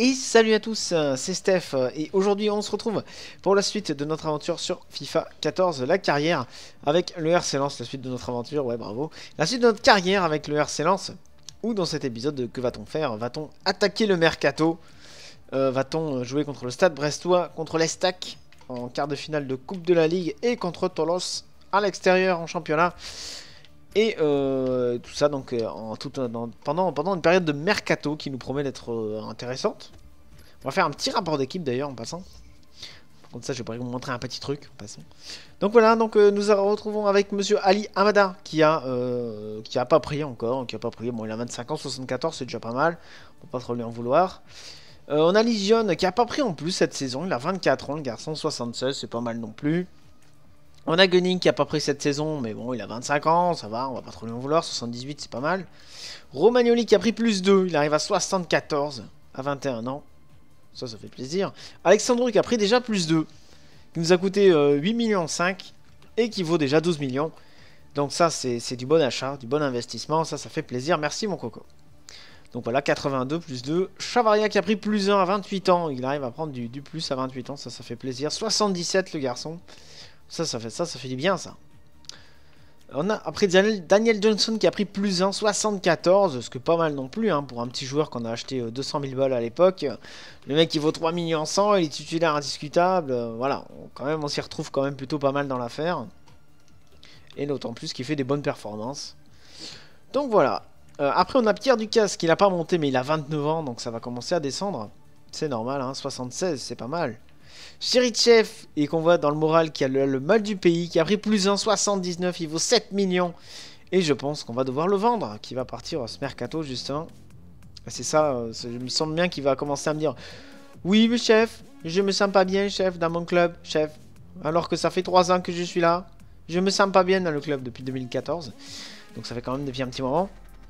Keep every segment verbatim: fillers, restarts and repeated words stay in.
Et salut à tous, c'est Steph et aujourd'hui on se retrouve pour la suite de notre aventure sur FIFA quatorze, la carrière avec le R C Lens, la suite de notre aventure, ouais bravo, la suite de notre carrière avec le R C Lens, où dans cet épisode, que va-t-on faire? Va-t-on attaquer le Mercato? euh, Va-t-on jouer contre le Stade Brestois, contre l'Estac en quart de finale de Coupe de la Ligue et contre Toulouse à l'extérieur en championnat? Et euh, tout ça donc euh, en tout, dans, pendant, pendant une période de mercato qui nous promet d'être euh, intéressante. On va faire un petit rapport d'équipe d'ailleurs en passant. Comme ça je vais vous montrer un petit truc en passant. Donc voilà, donc euh, nous nous retrouvons avec monsieur Ali Hamada qui a euh, qui a pas pris encore, qui a pas pris. Bon, il a vingt-cinq ans, soixante-quatorze, c'est déjà pas mal. On peut pas trop lui en vouloir. Euh, on a Ligion qui a pas pris en plus cette saison, il a vingt-quatre ans, le garçon, soixante-seize, c'est pas mal non plus. On a Gunning qui a pas pris cette saison, mais bon, il a vingt-cinq ans, ça va, on va pas trop lui en vouloir, soixante-dix-huit, c'est pas mal. Romagnoli qui a pris plus deux, il arrive à soixante-quatorze, à vingt et un ans. Ça, ça fait plaisir. Alexandro qui a pris déjà plus deux, qui nous a coûté euh, huit virgule cinq millions, et qui vaut déjà douze millions. Donc ça, c'est du bon achat, du bon investissement, ça, ça fait plaisir, merci mon coco. Donc voilà, quatre-vingt-deux plus deux. Chavaria qui a pris plus un à vingt-huit ans, il arrive à prendre du, du plus à vingt-huit ans, ça, ça fait plaisir. soixante-dix-sept le garçon. Ça, ça fait ça, ça fait du bien, ça. On a après Daniel, Daniel Johnson qui a pris plus un, soixante-quatorze, ce que pas mal non plus, hein, pour un petit joueur qu'on a acheté deux cent mille balles à l'époque. Le mec, il vaut trois millions cent, il est titulaire indiscutable. Euh, voilà, on, quand même, on s'y retrouve quand même plutôt pas mal dans l'affaire. Et d'autant plus qu'il fait des bonnes performances. Donc voilà. Euh, après, on a Pierre Ducasse qui n'a pas monté, mais il a vingt-neuf ans, donc ça va commencer à descendre. C'est normal, hein, soixante-seize, c'est pas mal. Cherichev, et qu'on voit dans le moral qui a le, le mal du pays, qui a pris plus un, soixante-dix-neuf, il vaut sept millions. Et je pense qu'on va devoir le vendre, qui va partir à ce mercato justement. C'est ça, euh, je me semble bien qu'il va commencer à me dire: oui mais chef, je me sens pas bien chef dans mon club, chef. Alors que ça fait trois ans que je suis là. Je me sens pas bien dans le club depuis deux mille quatorze. Donc ça fait quand même depuis un petit moment.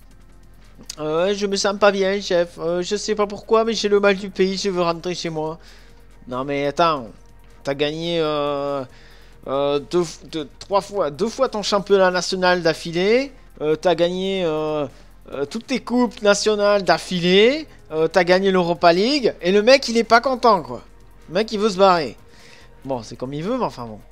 Euh, je me sens pas bien chef, euh, je sais pas pourquoi mais j'ai le mal du pays, je veux rentrer chez moi. Non mais attends, t'as gagné euh, euh, deux, deux, trois fois, deux fois ton championnat national d'affilée, euh, t'as gagné euh, euh, toutes tes coupes nationales d'affilée, euh, t'as gagné l'Europa League, et le mec il est pas content quoi. Le mec il veut se barrer. Bon c'est comme il veut mais enfin bon.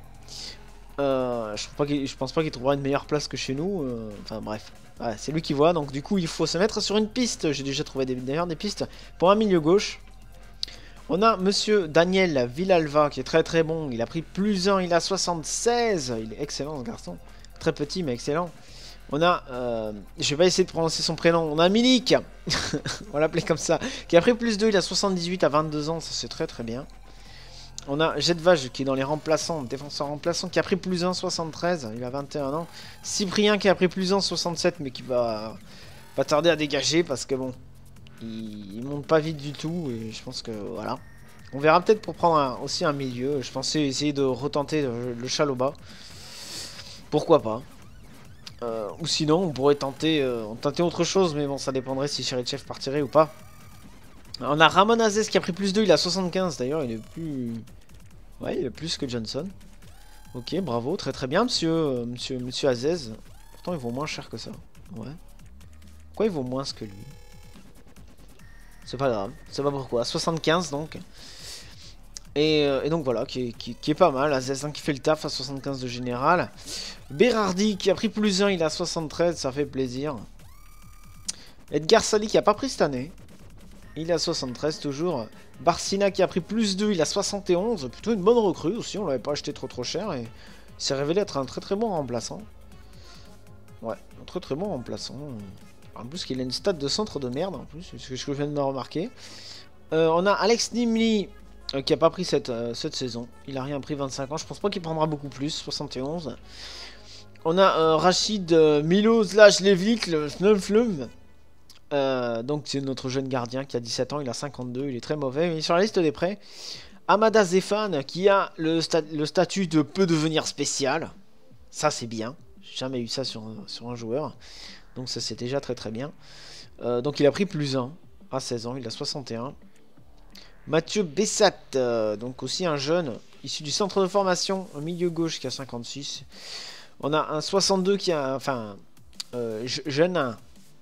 Euh, je, pas je pense pas qu'il trouvera une meilleure place que chez nous, euh, enfin bref. Ouais, c'est lui qui voit, donc du coup il faut se mettre sur une piste. J'ai déjà trouvé d'ailleurs des, des pistes pour un milieu gauche. On a monsieur Daniel Villalva qui est très très bon, il a pris plus un, il a soixante-seize, il est excellent ce garçon, très petit mais excellent. On a, euh, je vais pas essayer de prononcer son prénom, on a Milik, on va l'appeler comme ça, qui a pris plus deux, il a soixante-dix-huit à vingt-deux ans, ça c'est très très bien. On a Jetvage qui est dans les remplaçants, défenseur remplaçant, qui a pris plus un, soixante-treize, il a vingt et un ans. Cyprien qui a pris plus un, soixante-sept, mais qui va, va tarder à dégager parce que bon... Il, il monte pas vite du tout et je pense que voilà. On verra peut-être pour prendre un, aussi un milieu. Je pensais essayer de retenter le, le Chaloba. Pourquoi pas. Euh, ou sinon on pourrait tenter, euh, tenter autre chose, mais bon ça dépendrait si Cherichev partirait ou pas. On a Ramon Azez qui a pris plus deux, il a soixante-quinze d'ailleurs, il est plus... Ouais, il est plus que Johnson. Ok, bravo, très très bien monsieur, euh, monsieur, monsieur Azez. Pourtant il vaut moins cher que ça. Ouais. Pourquoi il vaut moins que lui? C'est pas grave, c'est pas pourquoi. soixante-quinze donc. Et, euh, et donc voilà, qui est, qui, qui est pas mal. Azez qui fait le taf à soixante-quinze de général. Berardi qui a pris plus un, il a soixante-treize, ça fait plaisir. Edgar Sali qui a pas pris cette année. Il a soixante-treize toujours. Barcina qui a pris plus deux, il a soixante et onze. Plutôt une bonne recrue aussi, on l'avait pas acheté trop trop cher. Et il s'est révélé être un très très bon remplaçant. Ouais, un très très bon remplaçant. En plus qu'il a une stat de centre de merde en plus, c'est ce que je viens de me remarquer. Euh, on a Alex Nimli euh, qui a pas pris cette, euh, cette saison. Il a rien pris, vingt-cinq ans. Je pense pas qu'il prendra beaucoup plus, soixante et onze. On a euh, Rachid euh, Milo slash Levik, le Snumflum. Euh, donc c'est notre jeune gardien qui a dix-sept ans, il a cinquante-deux, il est très mauvais. Il est sur la liste des prêts. Amada Zefan qui a le, sta le statut de peut devenir spécial. Ça c'est bien. J'ai jamais eu ça sur, sur un joueur. Donc ça c'est déjà très très bien. Euh, donc il a pris plus un à seize ans, il a soixante et un. Mathieu Bessat, euh, donc aussi un jeune issu du centre de formation, un milieu gauche qui a cinquante-six. On a un soixante-deux qui a, enfin, euh, jeune,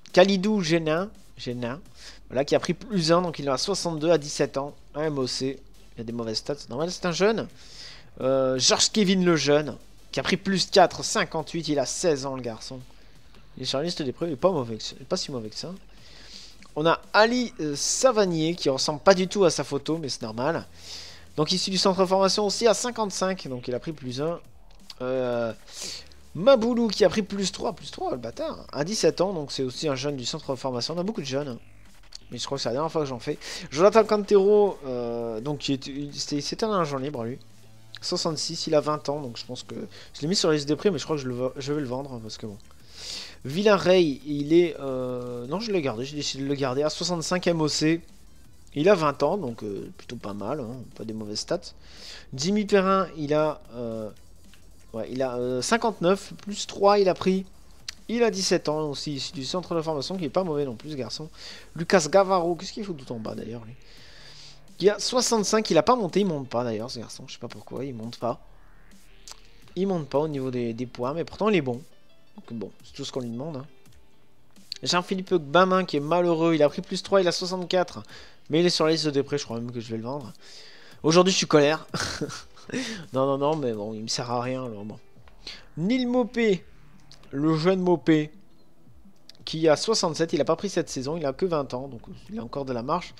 Khalidou Génin, Génin, voilà, qui a pris plus un, donc il a soixante-deux à dix-sept ans. Un M O C, il a des mauvaises stats, c'est normal, c'est un jeune. Euh, Georges Kevin le jeune, qui a pris plus quatre, cinquante-huit, il a seize ans le garçon. Il est sur la liste des preuves, il est pas mauvais, il est pas si mauvais que ça. On a Ali euh, Savanier, qui ressemble pas du tout à sa photo, mais c'est normal. Donc issu du centre de formation aussi à cinquante-cinq, donc il a pris plus un. Euh, Maboulou qui a pris plus trois, plus trois, le bâtard, à dix-sept ans, donc c'est aussi un jeune du centre de formation. On a beaucoup de jeunes, mais je crois que c'est la dernière fois que j'en fais. Jonathan Cantero, euh, donc c'était un agent libre lui. soixante-six, il a vingt ans, donc je pense que... Je l'ai mis sur la liste des prix, mais je crois que je, le... je vais le vendre, parce que bon... Villarreal, il est... Euh... Non, je l'ai gardé, j'ai décidé de le garder à soixante-cinq M O C. Il a vingt ans, donc euh, plutôt pas mal, hein, pas des mauvaises stats. Jimmy Perrin, il a... Euh... Ouais, il a euh, cinquante-neuf, plus trois, il a pris. Il a dix-sept ans, aussi issu du centre de formation, qui est pas mauvais non plus, ce garçon. Lucas Gavaro, qu'est-ce qu'il faut tout en bas d'ailleurs, lui? Il a soixante-cinq, il a pas monté, il monte pas d'ailleurs, ce garçon, je sais pas pourquoi, il monte pas. Il monte pas au niveau des, des points, mais pourtant il est bon. Donc bon, c'est tout ce qu'on lui demande. Hein. Jean-Philippe Bamin qui est malheureux, il a pris plus trois, il a soixante-quatre. Mais il est sur la liste de prêt, je crois même que je vais le vendre. Aujourd'hui je suis colère. non, non, non, mais bon, il me sert à rien alors bon. Nil Mopé, le jeune Mopé, qui a soixante-sept, il a pas pris cette saison, il a que vingt ans, donc il a encore de la marche.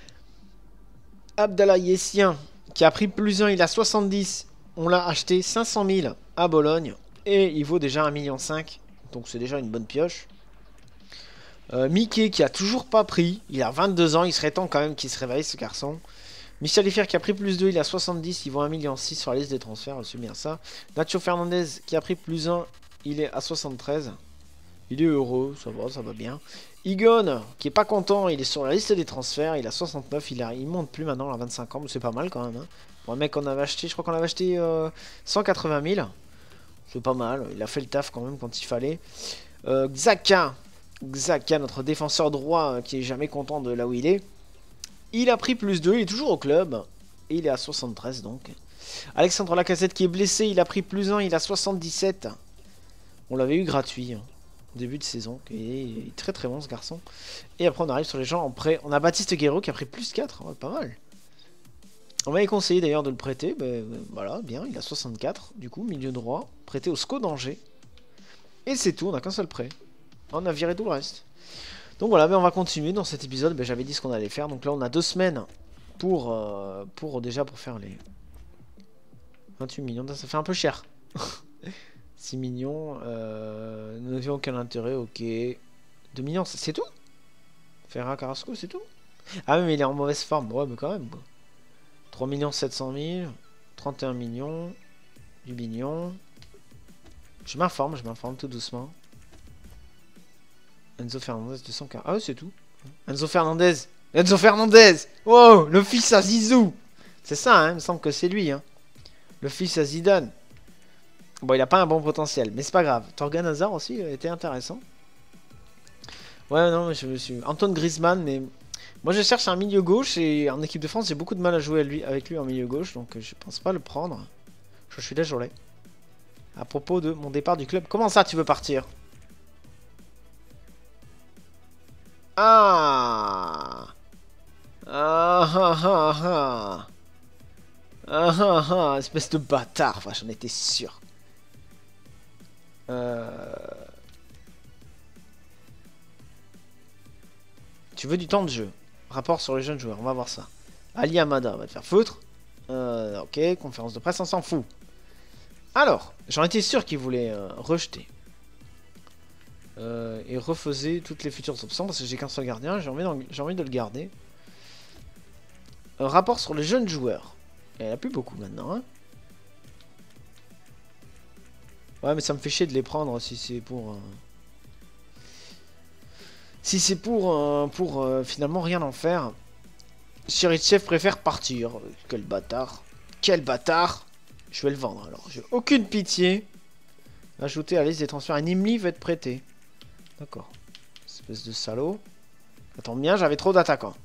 Abdallah Yessien, qui a pris plus un, il a soixante-dix. On l'a acheté cinq cent mille à Bologne. Et il vaut déjà un virgule cinq million. Donc c'est déjà une bonne pioche. Euh, Mickey qui a toujours pas pris. Il a vingt-deux ans. Il serait temps quand même qu'il se réveille ce garçon. Michel Effier qui a pris plus deux. Il a soixante-dix. Il vaut un virgule six million sur la liste des transferts. C'est bien ça. Nacho Fernandez qui a pris plus un. Il est à soixante-treize. Il est heureux. Ça va, ça va bien. Igon qui est pas content. Il est sur la liste des transferts. Il a soixante-neuf. Il, a, il monte plus maintenant à vingt-cinq ans. Mais c'est pas mal quand même. Hein. Pour un mec qu'on avait acheté. Je crois qu'on avait acheté euh, cent quatre-vingt mille. C'est pas mal, il a fait le taf quand même quand il fallait. Euh, Xhaka, Xhaka, notre défenseur droit euh, qui est jamais content de là où il est. Il a pris plus deux, il est toujours au club. Et il est à soixante-treize donc. Alexandre Lacazette qui est blessé, il a pris plus un, il a soixante-dix-sept. On l'avait eu gratuit, hein, au début de saison. Il est très très bon ce garçon. Et après on arrive sur les gens en prêt. On a Baptiste Guerrero qui a pris plus quatre, ouais, pas mal. On m'avait conseillé d'ailleurs de le prêter, ben, voilà, bien, il a soixante-quatre, du coup, milieu droit, prêté au S C O d'Angers. Et c'est tout, on n'a qu'un seul prêt. On a viré tout le reste. Donc voilà, ben on va continuer dans cet épisode, ben, j'avais dit ce qu'on allait faire, donc là on a deux semaines pour, euh, pour déjà pour faire les vingt-huit millions, ça fait un peu cher. six millions, euh, nous n'avions aucun intérêt, ok. deux millions, c'est tout? Ferra Carrasco, c'est tout? Ah mais il est en mauvaise forme, ouais mais quand même, quoi. trois millions sept cent mille, trente et un millions, du million. Je m'informe, je m'informe tout doucement. Enzo Fernandez deux cent quarante. Ah ouais, c'est tout. Enzo Fernandez. Enzo Fernandez. Wow, le fils à Zizou. C'est ça, hein, il me semble que c'est lui. Hein. Le fils à Zidane. Bon, il a pas un bon potentiel, mais c'est pas grave. Torgan Hazard aussi était intéressant. Ouais, non, mais je me suis... Antoine Griezmann, mais... Moi je cherche un milieu gauche et en équipe de France j'ai beaucoup de mal à jouer à lui, avec lui en milieu gauche donc je pense pas le prendre. Je suis désolé. À propos de mon départ du club. Comment ça tu veux partir? Ah Ah ah ah ah Ah ah ah espèce de bâtard, enfin, j'en étais sûr. Euh... Tu veux du temps de jeu? Rapport sur les jeunes joueurs, on va voir ça. Ali Amada va te faire foutre. Euh, ok, conférence de presse, on s'en fout. Alors, j'en étais sûr qu'il voulait euh, rejeter. Euh, et refaisait toutes les futures options parce que j'ai qu'un seul gardien, j'ai envie, envie de le garder. Un rapport sur les jeunes joueurs. Il n'y en a plus beaucoup maintenant. Hein. Ouais, mais ça me fait chier de les prendre si c'est pour... Euh... Si c'est pour, euh, pour euh, finalement rien en faire. Cherichev préfère partir. Quel bâtard. Quel bâtard. Je vais le vendre alors. J'ai aucune pitié. Ajouter à la liste des transferts. Et Nimli va être prêté. D'accord. Espèce de salaud. Ça tombe bien, j'avais trop d'attaquants.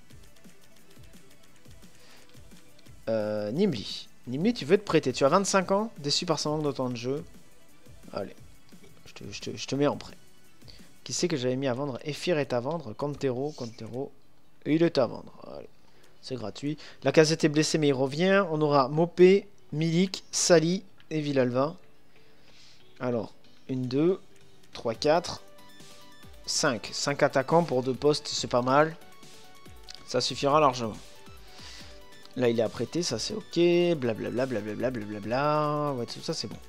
Euh, Nimli. Nimli, tu veux être prêté. Tu as vingt-cinq ans. Déçu par son manque de temps de jeu. Allez. Je te, je te, je te mets en prêt. Qui c'est que j'avais mis à vendre? Ephir est à vendre. Cantero, Cantero. Et il est à vendre. Allez. C'est gratuit. La casette est blessée, mais il revient. On aura Mopé, Milik, Sali et Villalba. Alors, un, deux, trois, quatre, cinq. cinq attaquants pour deux postes, c'est pas mal. Ça suffira largement. Là, il est apprêté, ça c'est ok. Blablabla, blablabla, blablabla. Ouais, tout ça c'est bon.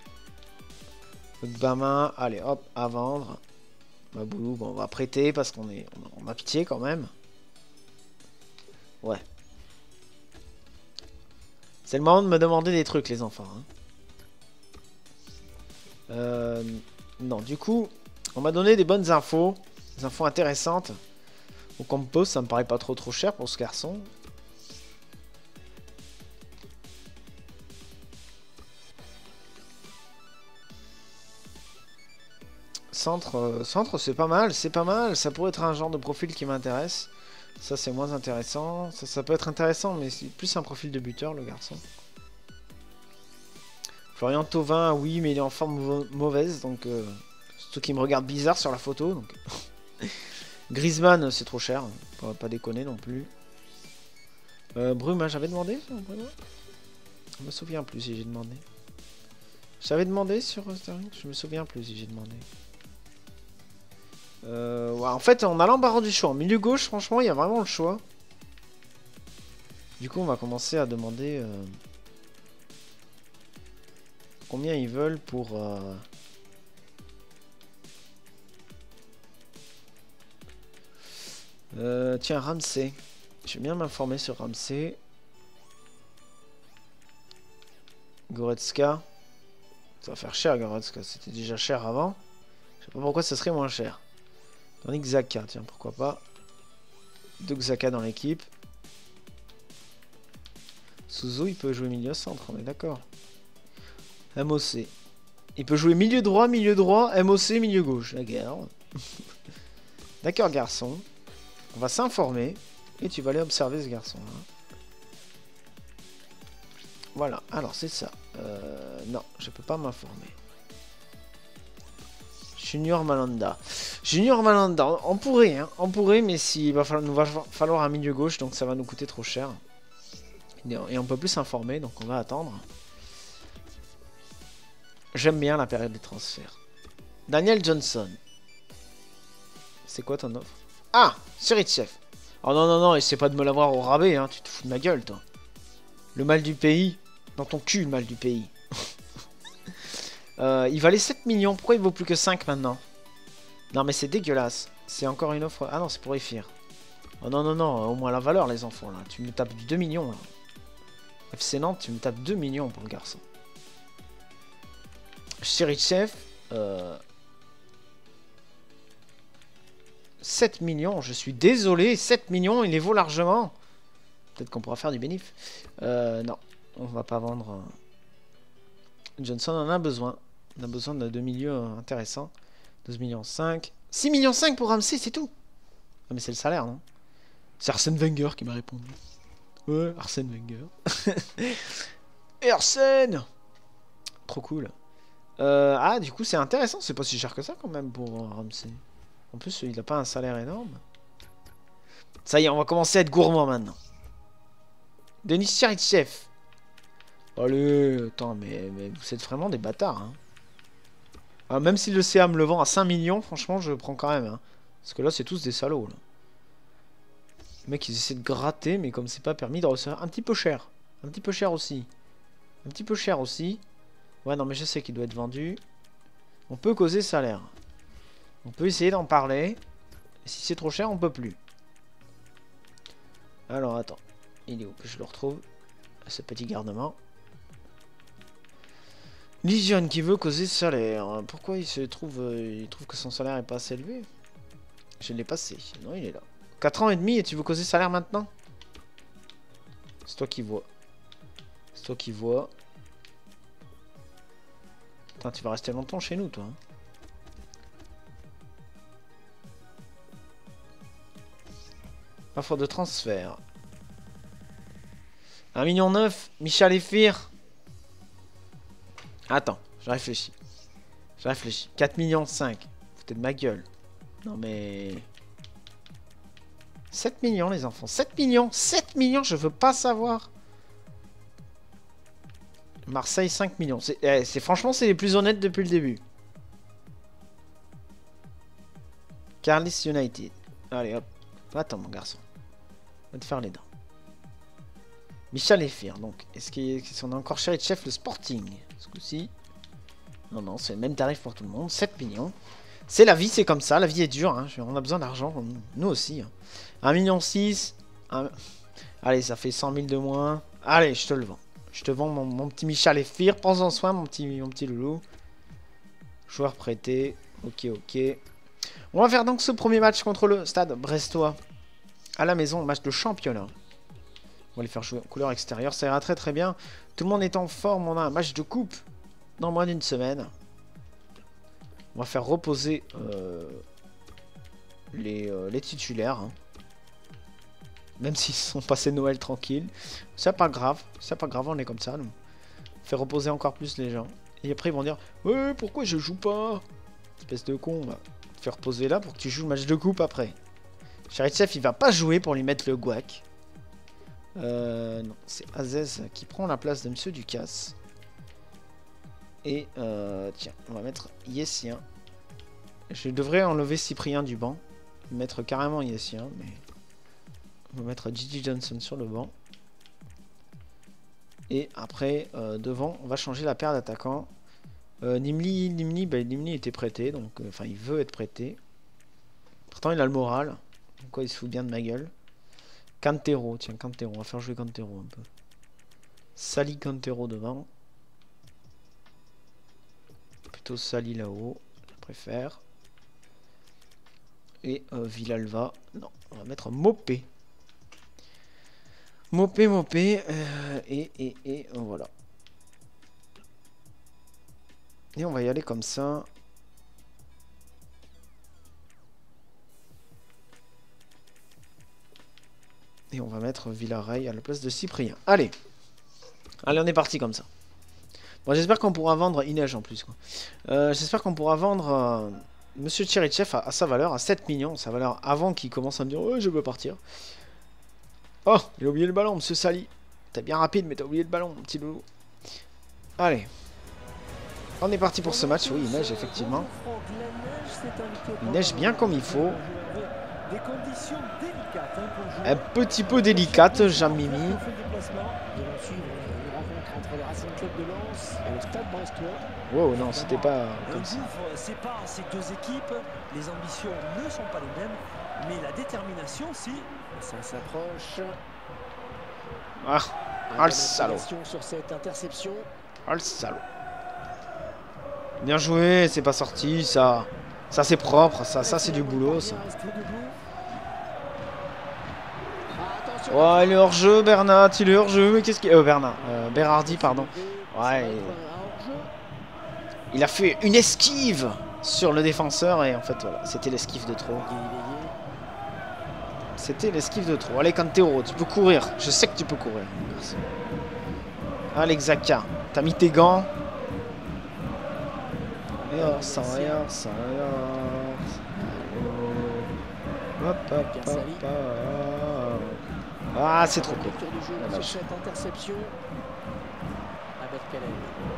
Bama, allez hop, à vendre. Maboulou, bon, on va prêter parce qu'on est, on a pitié quand même. Ouais. C'est le moment de me demander des trucs, les enfants. Hein. Euh, non, du coup, on m'a donné des bonnes infos. Des infos intéressantes. Au compost, ça me paraît pas trop trop cher pour ce garçon. Centre, euh, centre c'est pas mal, c'est pas mal. Ça pourrait être un genre de profil qui m'intéresse. Ça, c'est moins intéressant. Ça, ça peut être intéressant, mais c'est plus un profil de buteur, le garçon. Florian Thauvin, oui, mais il est en forme mauvaise, donc... Euh, surtout qu'il me regarde bizarre sur la photo, donc... Griezmann, c'est trop cher. Pas, pas déconner non plus. Euh, Brume, hein, j'avais demandé sur Brume. Je me souviens plus si j'ai demandé. J'avais demandé sur Sterling, je me souviens plus si j'ai demandé. Euh, ouais, en fait, on a l'embarras du choix. En milieu gauche, franchement, il y a vraiment le choix. Du coup, on va commencer à demander euh, combien ils veulent pour... Euh, euh, tiens, Ramsey. Je vais bien m'informer sur Ramsey. Goretzka. Ça va faire cher, Goretzka. C'était déjà cher avant. Je sais pas pourquoi ça serait moins cher. Tandis que Xhaka, tiens, pourquoi pas. Deux Xhaka dans l'équipe. Suzu, il peut jouer milieu centre, on est d'accord. M O C. Il peut jouer milieu droit, milieu droit, M O C, milieu gauche. La guerre. D'accord, garçon. On va s'informer. Et tu vas aller observer ce garçon-là. Voilà, alors c'est ça. Euh, non, je peux pas m'informer. Junior Malanda. Junior Malanda, on pourrait, hein, on pourrait, mais s'il va falloir, nous va falloir un milieu gauche, donc ça va nous coûter trop cher. Et on peut plus s'informer, donc on va attendre. J'aime bien la période des transferts. Daniel Johnson. C'est quoi ton offre? Ah, Serichev. Oh non, non, non, essaie pas de me l'avoir au rabais, hein, tu te fous de ma gueule, toi. Le mal du pays. Dans ton cul, le mal du pays. Euh, il valait sept millions. Pourquoi il vaut plus que cinq maintenant? Non, mais c'est dégueulasse. C'est encore une offre. Ah non, c'est pour Ephir. Oh non, non, non. Au moins la valeur, les enfants, là. Tu me tapes du deux millions, là. F C Nantes, tu me tapes deux millions pour le garçon. Cherichev. Euh... sept millions. Je suis désolé. sept millions, il les vaut largement. Peut-être qu'on pourra faire du bénéfice. Euh, non. On va pas vendre. Johnson en a besoin. On a besoin de deux milieux intéressants. douze millions cinq. six millions cinq pour Ramsey, c'est tout. Ah, mais c'est le salaire, non? C'est Arsène Wenger qui m'a répondu. Ouais, Arsène Wenger. Et Arsène! Trop cool. Euh, ah, du coup, c'est intéressant. C'est pas si cher que ça, quand même, pour euh, Ramsey. En plus, il a pas un salaire énorme. Ça y est, on va commencer à être gourmand maintenant. Denis Cherichev. Allez, attends, mais, mais vous êtes vraiment des bâtards, hein. Ah, même si le C A me le vend à cinq millions, franchement, je le prends quand même, hein. Parce que là, c'est tous des salauds, là. Les mecs, ils essaient de gratter, mais comme c'est pas permis de recevoir un petit peu cher. Un petit peu cher aussi. Un petit peu cher aussi. Ouais, non, mais je sais qu'il doit être vendu. On peut causer salaire. On peut essayer d'en parler. Et si c'est trop cher, on peut plus. Alors, attends. Il est où que je le retrouve? Ce petit garnement. Ligion qui veut causer salaire. Pourquoi il se trouve euh, il trouve que son salaire est pas assez élevé? Je l'ai passé. Non, il est là. quatre ans et demi et tu veux causer salaire maintenant? C'est toi qui vois. C'est toi qui vois. Putain, tu vas rester longtemps chez nous, toi. Hein. Offre de transfert. un million neuf. Michel Ephir. Attends, je réfléchis. Je réfléchis. quatre millions cinq. Foutez de ma gueule. Non mais... sept millions les enfants. sept millions. sept millions, je veux pas savoir. Marseille, cinq millions. C'est eh, franchement, c'est les plus honnêtes depuis le début. Carlis United. Allez hop. Attends mon garçon. On va te faire les dents. Michel Efir. Donc, est-ce qu'on a encore chéri de chef le Sporting? Ce coup-ci. Non, non, c'est le même tarif pour tout le monde. sept millions. C'est la vie, c'est comme ça. La vie est dure. Hein. On a besoin d'argent. Nous aussi. Hein. un million six. Un... Allez, ça fait cent mille de moins. Allez, je te le vends. Je te vends mon, mon petit Michel Efir. Prends-en soin, mon petit, mon petit loulou. Joueur prêté. Ok, ok. On va faire donc ce premier match contre le Stade Brestois. À la maison, match de championnat. On va les faire jouer en couleur extérieure. Ça ira très très bien. Tout le monde est en forme. On a un match de coupe dans moins d'une semaine. On va faire reposer euh, les, euh, les titulaires. Hein. Même s'ils sont passés Noël tranquille. C'est pas grave. C'est pas grave, on est comme ça. Nous. On fait reposer encore plus les gens. Et après ils vont dire ouais, pourquoi je joue pas? Espèce de con. On va te faire reposer là pour que tu joues le match de coupe après. Charitchef il va pas jouer pour lui mettre le guac. Euh, non, c'est Azez qui prend la place de Monsieur Ducasse. Et euh, tiens, on va mettre Yessien. Je devrais enlever Cyprien du banc. Mettre carrément Yessien, mais... On va mettre Gigi Johnson sur le banc. Et après, euh, devant, on va changer la paire d'attaquants. Euh, Nimli, Nimli, bah, Nimli était prêté, donc... Enfin, euh, il veut être prêté. Pourtant, il a le moral. Pourquoi il se fout bien de ma gueule. Cantero, tiens, Cantero, on va faire jouer Cantero un peu. Sali Cantero devant. Plutôt Sali là-haut, je préfère. Et euh, Villalva, non, on va mettre Mopé. Mopé, Mopé, euh, et, et, et euh, voilà. Et on va y aller comme ça. Et on va mettre Villarreal à la place de Cyprien. Allez. Allez, on est parti comme ça. Bon, j'espère qu'on pourra vendre... Il neige en plus, quoi. Euh, j'espère qu'on pourra vendre euh, Monsieur Tcherichev à, à sa valeur, à sept millions. Sa valeur avant qu'il commence à me dire oh, je veux partir. Oh, il a oublié le ballon, Monsieur Sali. T'es bien rapide, mais t'as oublié le ballon, mon petit loulou. Allez. On est parti pour ce match. Oui, il neige, effectivement. Il neige bien comme il faut. Des conditions délicates hein, pour jouer. Un petit peu délicate, Jean-Mimi. Wow, non, c'était pas comme ça. Sépare ces deux équipes. Les ambitions ne sont pas les mêmes, mais la détermination, si. Ça s'approche. Ah, ah le salaud. Sur cette interception. Ah le salaud. Bien joué, c'est pas sorti, ça. Ça c'est propre, ça, ça c'est du boulot, ça. Ouais, il est hors jeu, Bernat, il est hors jeu, mais qu'est-ce qu'il... Euh, Bernat, euh, Berardi, pardon. Ouais, il... il a fait une esquive sur le défenseur et en fait, voilà, c'était l'esquive de trop. C'était l'esquive de trop. Allez, Cantero, tu peux courir, je sais que tu peux courir. Merci. Allez, Xhaka, t'as mis tes gants. Et hors, ça, et hors, ça, et hors. Hop, hop, hop, hop. Ah, c'est trop court. Sur cette interception. Avec Calais.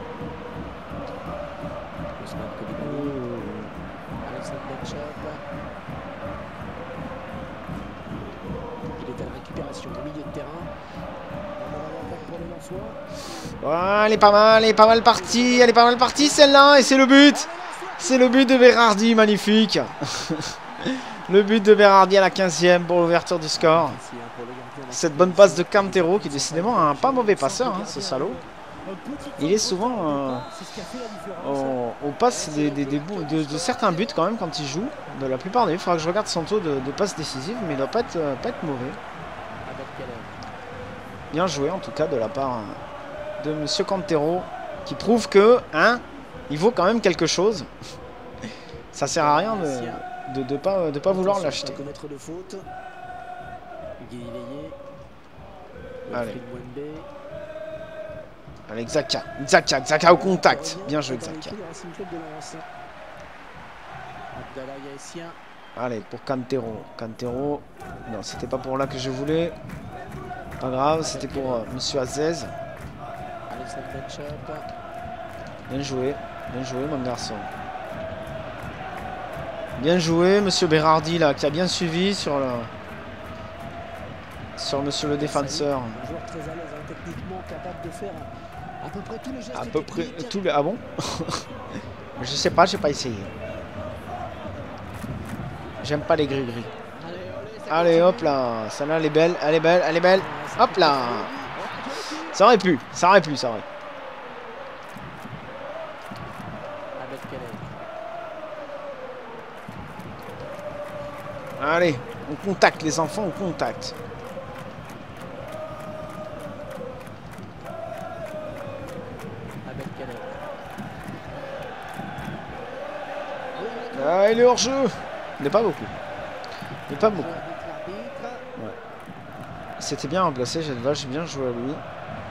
Ousmane Koulibaly. Alexandre Benchop. Il est à la récupération au milieu de terrain. Pour les Lensois. Oh, elle est pas mal, elle est pas mal partie, elle est pas mal partie celle-là, et c'est le but. C'est le but de Berardi, magnifique. Le but de Berardi à la quinzième pour l'ouverture du score. Cette bonne passe de Cantero qui est décidément un pas mauvais passeur, hein, ce salaud. Il est souvent euh, au, au passe des, des, des, de, de certains buts quand même quand il joue. De la plupart des buts, il faudra que je regarde son taux de, de passe décisive, mais il doit pas être, euh, pas être mauvais. Bien joué en tout cas de la part de Monsieur Cantero qui prouve que, hein, il vaut quand même quelque chose. Ça sert à rien de de, de pas de pas vouloir l'acheter. Allez. Allez, Xhaka, Xhaka, Xhaka au contact. Bien joué, Xhaka. Allez, pour Cantero. Cantero. Non, c'était pas pour là que je voulais. Pas grave, c'était pour euh, Monsieur Azez. Bien joué. Bien joué, mon garçon. Bien joué, Monsieur Berardi, là, qui a bien suivi sur le... Sur Monsieur le défenseur. Un joueur très à l'aise, hein, techniquement capable de faire à peu près tous les gestes À peu près techniques. tous les... Ah bon? Je sais pas, j'ai pas essayé. J'aime pas les gris-gris. Allez, hop là. Celle-là, elle est belle, elle est belle, elle est belle. Hop là. Ça aurait pu, ça aurait pu, ça aurait. Allez, on contacte les enfants, on contacte. Ah, il est hors jeu. Il n'est pas beaucoup. Il n'est pas beaucoup. Ouais. C'était bien remplacé, j'ai vache bien joué à lui.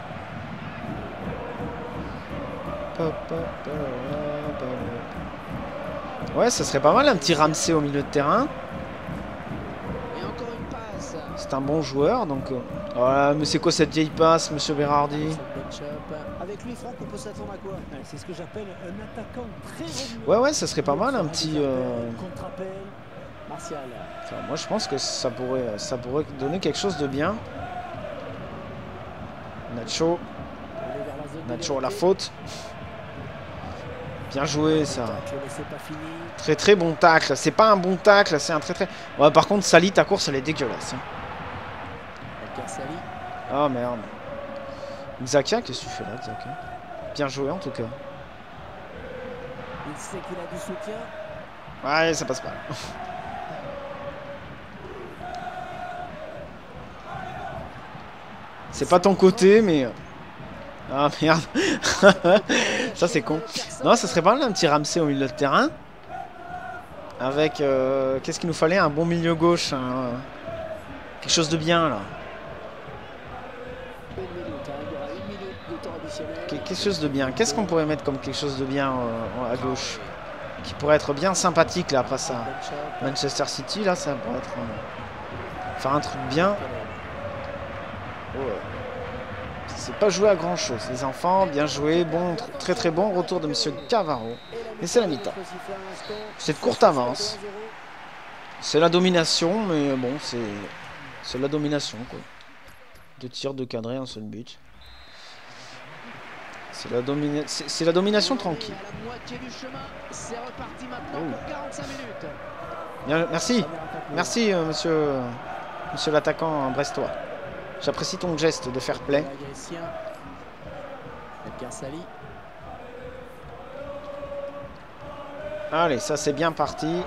Ouais, ça serait pas mal un petit Ramsey au milieu de terrain. C'est un bon joueur, donc... Euh... Voilà, mais c'est quoi cette vieille passe, Monsieur Berardi? Avec lui, Franck, on peut s'attendre à quoi? C'est ce que j'appelle un attaquant très remuant. Ouais, ouais, ça serait pas mal un petit... Euh... Contre-appel. Martial. Enfin, moi, je pense que ça pourrait, ça pourrait donner quelque chose de bien. Nacho. Nacho à la faute. Bien joué, ça. Très très bon tacle. C'est pas un bon tacle, c'est un très très... Ouais, par contre, Sali, ta course, elle est dégueulasse. Hein. Oh merde. Xhaka, qu'est-ce que tu fais là, Xhaka? Bien joué en tout cas. Il sait qu'il a du soutien. Ouais, ça passe pas. C'est pas ton côté, mais... Ah merde. Ça c'est con. Non, ça serait pas mal un petit Ramsey au milieu de terrain. Avec... Euh, Qu'est-ce qu'il nous fallait? Un bon milieu gauche. Un... Quelque chose de bien là. Quelque chose de bien. Qu'est-ce qu'on pourrait mettre comme quelque chose de bien euh, à gauche? Qui pourrait être bien sympathique là, face à Manchester City. Là, ça pourrait être... Euh, faire un truc bien. Oh. C'est pas joué à grand chose. Les enfants, bien joué. Bon, très très bon retour de Monsieur Cavaro. Et c'est la mi-temps. C'est de courte avance. C'est la domination, mais bon, c'est... C'est la domination, quoi. Deux tirs, deux cadrés, un seul but. C'est la, domina... c'est la domination tranquille. Oh. Bien, merci. Merci, euh, monsieur, monsieur l'attaquant brestois. J'apprécie ton geste de fair play. Allez, ça c'est bien parti.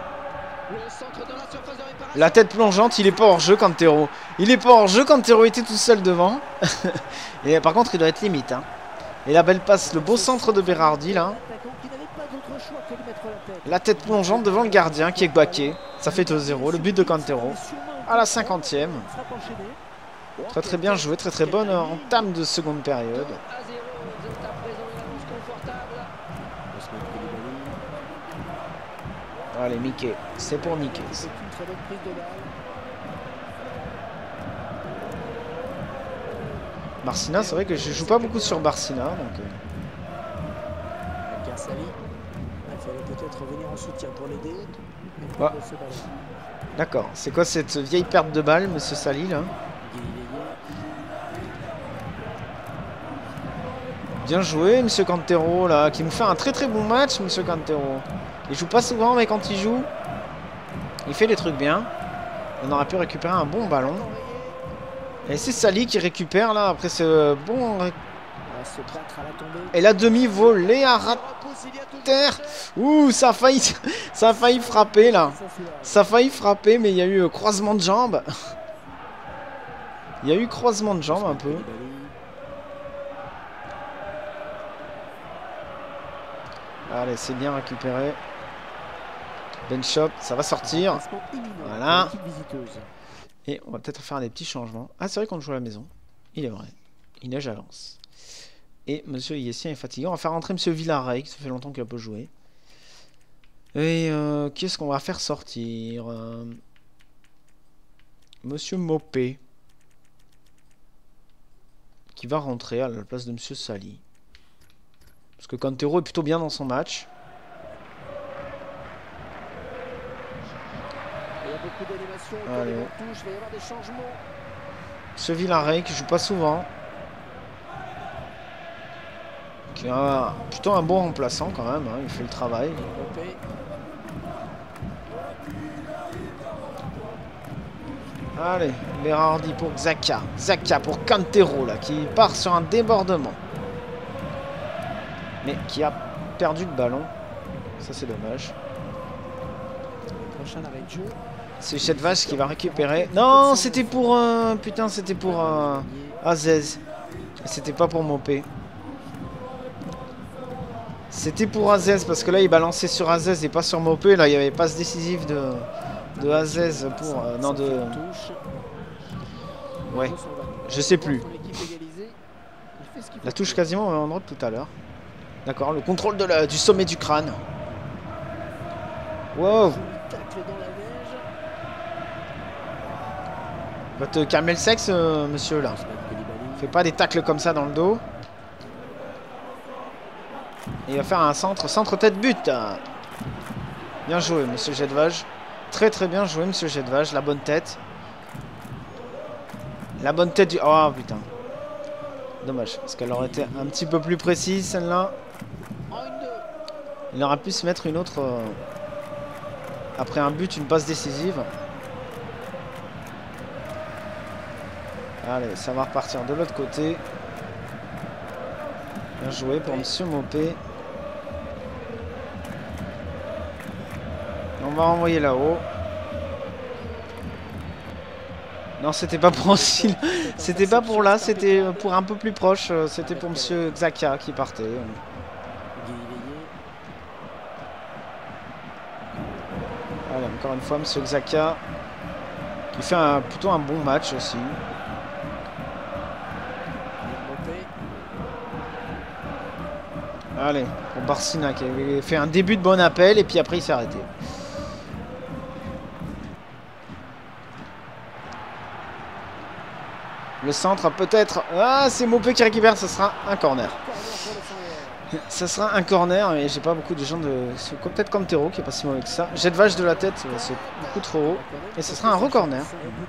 La tête plongeante, il est pas hors jeu Cantero. Il est pas hors jeu, Cantero était tout seul devant. Et par contre, il doit être limite. Hein. Et la belle passe, le beau centre de Berardi là. La tête plongeante devant le gardien qui est baqué. Ça fait deux zéro, le but de Cantero. À la cinquantième. Très très bien joué, très très bonne entame de seconde période. Allez, Mickey, c'est pour Mickey. Barcina, c'est vrai que je joue pas beaucoup sur Barcina, donc... Euh... Ah. D'accord, c'est quoi cette vieille perte de balle, monsieur Sali, là? Bien joué, monsieur Cantero, là, qui nous fait un très très bon match, monsieur Cantero. Il joue pas souvent, mais quand il joue, il fait des trucs bien. On aurait pu récupérer un bon ballon. Et c'est Sali qui récupère, là, après ce bon... Et la demi-volée à terre. Ouh, ça a failli, ça a failli frapper, là. Ça a failli frapper, mais il y a eu croisement de jambes. Il y a eu croisement de jambes, un peu. Allez, c'est bien récupéré. Benchop, ça va sortir. Voilà. Et on va peut-être faire des petits changements. Ah, c'est vrai qu'on joue à la maison. Il est vrai. Il neige à Lens. Et monsieur Yessien est fatigué. On va faire rentrer monsieur Villaray, qui ça fait longtemps qu'il a pas joué. Et euh, qu'est-ce qu'on va faire sortir euh, Monsieur Mopé. Qui va rentrer à la place de Monsieur Sali. Parce que Cantero est plutôt bien dans son match. Il y a beaucoup d'animation autour Allez. des bonnes touches, il va y avoir des changements. Ce Villaray qui joue pas souvent. Qui a plutôt un bon remplaçant quand même, hein, il fait le travail. Mopé. Allez, Berardi pour Xhaka. Xhaka pour Cantero là, qui part sur un débordement. Mais qui a perdu le ballon. Ça c'est dommage. Prochain arrêt de jeu. C'est Chetvache qui va récupérer. Non, c'était pour... Euh, putain, c'était pour euh, Azez. C'était pas pour Mopé. C'était pour Azez, parce que là, il balançait sur Azez et pas sur Mopé. Là, il y avait passe décisive de, de Azez pour... Euh, non, de... Ouais, je sais plus. La touche quasiment au même endroit que tout à l'heure. D'accord, le contrôle de la, du sommet du crâne. Wow. Va te calmer le sexe, euh, monsieur, là. Fais pas des tacles comme ça dans le dos. Et il va faire un centre, centre tête-but. Bien joué, monsieur Jedvaj. Très très bien joué, monsieur Jedvaj. La bonne tête. La bonne tête du... Oh, putain. Dommage, parce qu'elle aurait été un petit peu plus précise, celle-là. Il aurait pu se mettre une autre... Euh... Après un but, une passe décisive. Allez, ça va repartir de l'autre côté. Bien joué pour monsieur Mopé. On va envoyer là-haut. Non, c'était pas pour Ancil. C'était pas pour là, c'était pour un peu plus proche. C'était pour monsieur Xhaka qui partait. Allez, encore une fois, monsieur Xhaka qui fait un, plutôt un bon match aussi. Allez, pour Barcina qui avait fait un début de bon appel et puis après il s'est arrêté. Le centre peut-être... Ah, c'est Mopé qui récupère, ce sera un corner. Ce sera un corner et j'ai pas beaucoup de gens de... C'est peut-être Cantero qui est pas si mauvais que ça. Jet de vache de la tête, c'est beaucoup trop haut. Et ce sera un re-corner.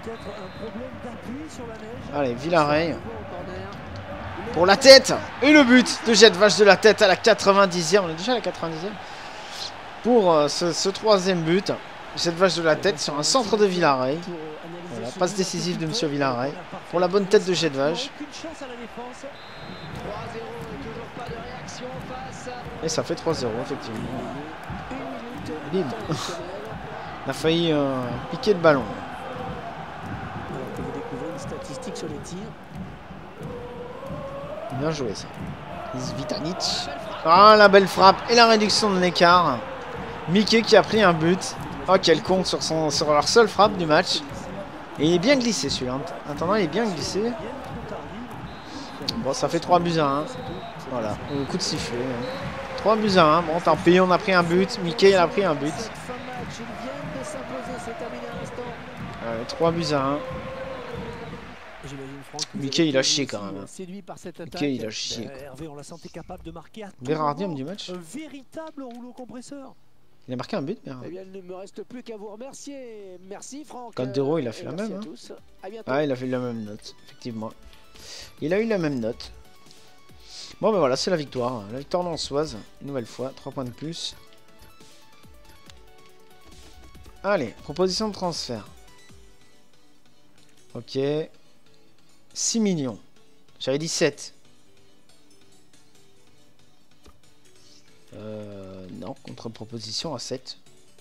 Allez, Villaray. Pour la tête. Et le but de Jet de vache de la tête à la quatre-vingt-dixième. On est déjà à la quatre-vingt-dixième. Pour euh, ce, ce troisième but. Jet de vache de la tête sur un centre de Villaray. Voilà, passe décisive de monsieur Villaray. Pour la bonne tête de Jet de vache. Et ça fait trois zéro, effectivement. Bim. On a failli euh, piquer le ballon. Bien joué, ça. Zvitanic. Ah, la belle frappe et la réduction de l'écart. Mickey qui a pris un but. Oh, quel con sur, son, sur leur seule frappe du match. Et il est bien glissé, celui-là. Attendant, il est bien glissé. Bon, ça fait trois buts à un. Voilà, au coup de sifflet. trois buts à un. Bon, tant pis, on a pris un but. Mickey, il a pris un but. Allez, trois buts à un. Mickey, il a chié quand même. Mickey, il a chié. Berardi, homme du match. Un véritable rouleau compresseur. Il a marqué un but, Eh bien, il ne me reste plus qu'à vous remercier. Merci, Franck. Cantero, il a fait la même. Hein. Ah, il a fait la même note, effectivement. Il a eu la même note. Bon, ben voilà, c'est la victoire. La victoire lensoise, une nouvelle fois, trois points de plus. Allez, proposition de transfert. Ok. six millions. J'avais dit sept. Euh, non, contre-proposition à sept.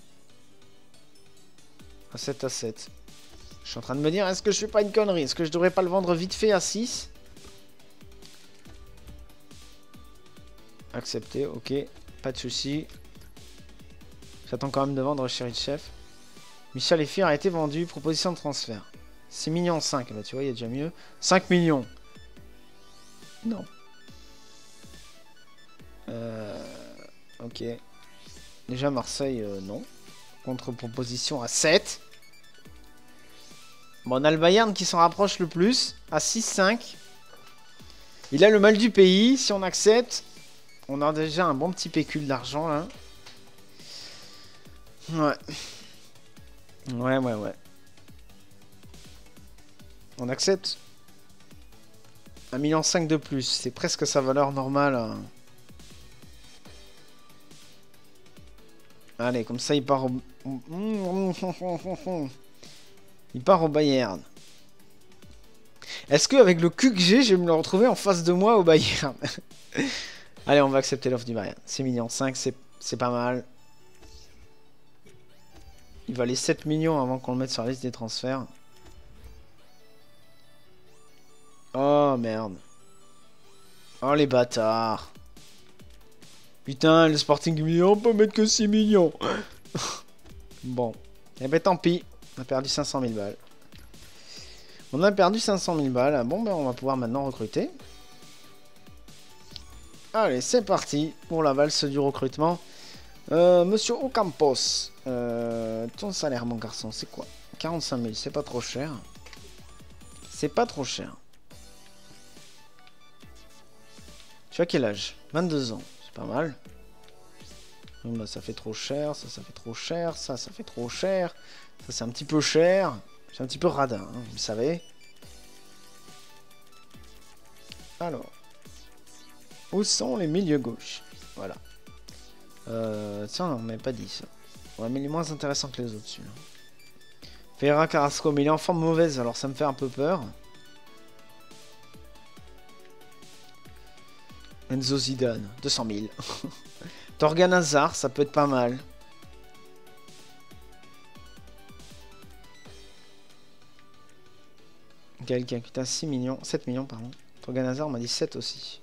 À sept à sept. Je suis en train de me dire, est-ce que je fais pas une connerie? Est-ce que je devrais pas le vendre vite fait à six? Accepté, ok. Pas de souci. J'attends quand même de vendre chéri de chef. Michel Effir a été vendu. Proposition de transfert. six millions cinq. Bah tu vois, il y a déjà mieux. cinq millions. Non. Euh... Ok. Déjà Marseille, euh, non. Contre-proposition à sept. Bon, on a le Bayern qui s'en rapproche le plus, à six cinq. Il a le mal du pays, si on accepte. On a déjà un bon petit pécule d'argent, là. Ouais. Ouais, ouais, ouais. On accepte. un million cinq de plus, c'est presque sa valeur normale. Hein. Allez, comme ça, il part au... Il part au Bayern. Est-ce qu'avec le cul que j'ai, je vais me le retrouver en face de moi au Bayern? Allez, on va accepter l'offre du Bayern. six millions cinq, c'est pas mal. Il valait sept millions avant qu'on le mette sur la liste des transferts. Oh, merde. Oh, les bâtards. Putain, le Sporting me dit on peut mettre que six millions. Bon. Eh ben tant pis. On a perdu cinq cent mille balles. On a perdu cinq cent mille balles. Bon, ben on va pouvoir maintenant recruter. Allez, c'est parti pour la valse du recrutement. Euh, Monsieur Ocampos. Euh, ton salaire, mon garçon, c'est quoi? quarante-cinq mille, c'est pas trop cher. C'est pas trop cher. Tu as quel âge? vingt-deux ans. C'est pas mal. Bon, bah, ça fait trop cher. Ça, ça fait trop cher. Ça, ça fait trop cher. Ça, c'est un petit peu cher. C'est un petit peu radin, hein, vous le savez. Alors. Où sont les milieux gauche? Voilà. Euh, tiens, on m'avait pas dit ça. Ouais, mais il est moins intéressant que les autres, celui-là. Ferreira Carrasco, mais il est en forme mauvaise, alors ça me fait un peu peur. Enzo Zidane, deux cent mille. Torgan Hazard, ça peut être pas mal. Quelqu'un qui a six millions, sept millions, pardon. Torgan Hazard m'a dit sept aussi.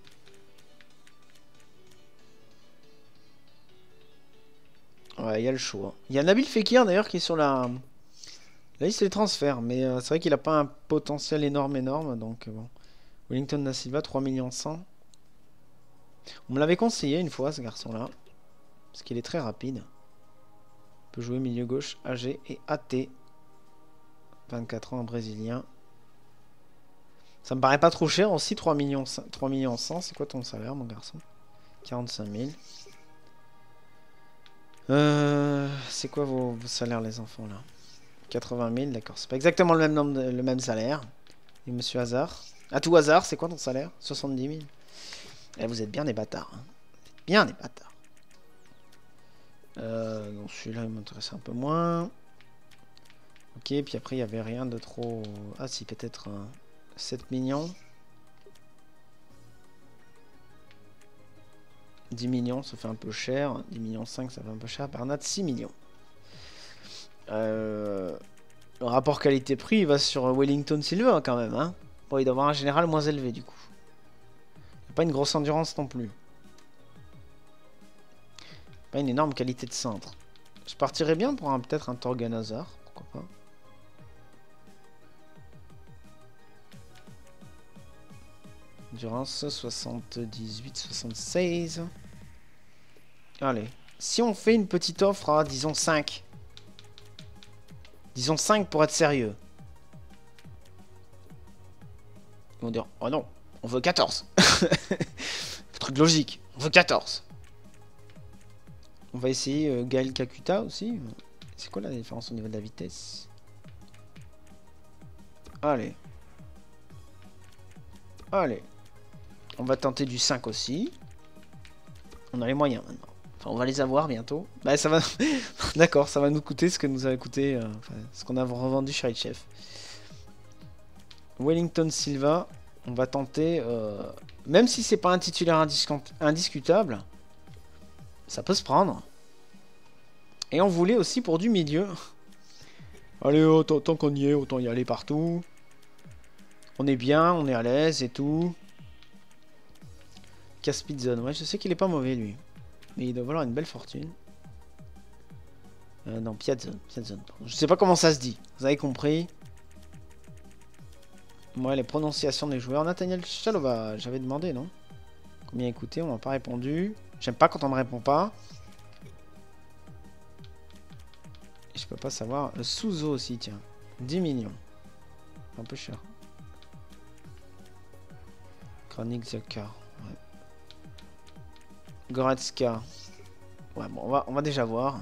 Ouais, il y a le choix. Il y a Nabil Fekir d'ailleurs qui est sur la, la liste des transferts, mais euh, c'est vrai qu'il n'a pas un potentiel énorme, énorme, donc euh, bon. Wellington da Silva, trois millions cent. On me l'avait conseillé une fois, ce garçon-là, parce qu'il est très rapide. Il peut jouer milieu gauche, âgé et A T. vingt-quatre ans, un brésilien. Ça me paraît pas trop cher aussi, trois millions cent. C'est quoi ton salaire, mon garçon? quarante-cinq mille. Euh, c'est quoi vos, vos salaires, les enfants, là? quatre-vingt mille, d'accord. C'est pas exactement le même, nombre de, le même salaire. Et monsieur Hazard? À tout hasard, c'est quoi ton salaire? soixante-dix mille. Eh, vous êtes bien des bâtards. Hein. Vous êtes bien des bâtards. Euh, donc celui-là, il m'intéresse un peu moins. Ok, puis après, il n'y avait rien de trop... Ah si, peut-être euh, sept millions. dix millions, ça fait un peu cher. dix millions cinq, ça fait un peu cher. Bernat, six millions. Euh, le rapport qualité-prix, il va sur Wellington Silva quand même. Hein. Bon, il doit avoir un général moins élevé du coup. Pas une grosse endurance non plus. Pas une énorme qualité de centre. Je partirais bien pour peut-être un Torgan Hazard. Pourquoi pas. Endurance soixante-dix-huit soixante-seize. Allez. Si on fait une petite offre à, disons, cinq. Disons cinq pour être sérieux. Ils vont dire, oh non, on veut quatorze. Truc logique, on veut quatorze. On va essayer euh, Gaël Kakuta aussi. C'est quoi la différence au niveau de la vitesse? Allez. Allez. On va tenter du cinq aussi. On a les moyens maintenant. Enfin, on va les avoir bientôt. Bah, ça va. D'accord, ça va nous coûter ce que nous a coûté. Euh, enfin, ce qu'on a revendu chez Chef. Wellington Silva. On va tenter. Euh, même si c'est pas un titulaire indisc indiscutable. Ça peut se prendre. Et on voulait aussi pour du milieu. Allez, autant, tant qu'on y est, autant y aller partout. On est bien, on est à l'aise et tout. Caspidzon, ouais, je sais qu'il est pas mauvais lui. Mais il doit valoir une belle fortune. Euh, non, Piazzon, Piazzon. Je sais pas comment ça se dit. Vous avez compris. Ouais, les prononciations des joueurs. Nathaniel Chalova, j'avais demandé, non? Combien écouté, on m'a pas répondu. J'aime pas quand on me répond pas. Je peux pas savoir. Le Souzo aussi, tiens. dix millions. Un peu cher. Chronique Zaka. Ouais. Goretzka. Ouais, bon, on va, on va déjà voir.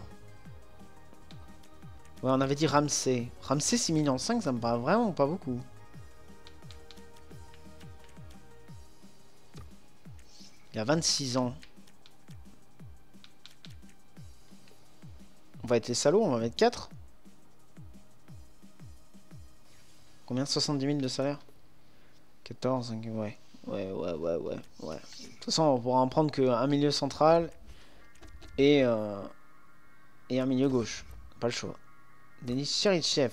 Ouais, on avait dit Ramsey. Ramsey, six millions cinq, ça me paraît vraiment pas beaucoup. Il a vingt-six ans. On va être les salauds, on va mettre quatre. Combien? soixante-dix mille de salaire? quatorze, ouais. Ouais, ouais, ouais, ouais, ouais. De toute façon, on pourra en prendre qu'un milieu central et, euh, et un milieu gauche. Pas le choix. Denis Cherichev.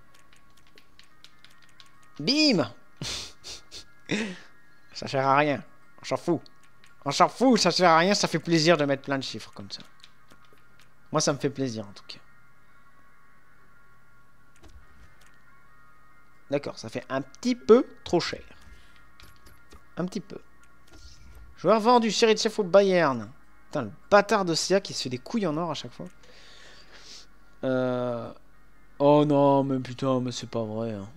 Bim. Ça sert à rien. On s'en fout. On s'en fout, ça sert à rien, ça fait plaisir de mettre plein de chiffres comme ça. Moi, ça me fait plaisir en tout cas. D'accord, ça fait un petit peu trop cher. Un petit peu. Joueur vendu, Cherichev au Bayern. Putain, le bâtard de Sia qui se fait des couilles en or à chaque fois. Euh... Oh non, mais putain, mais c'est pas vrai. Hein.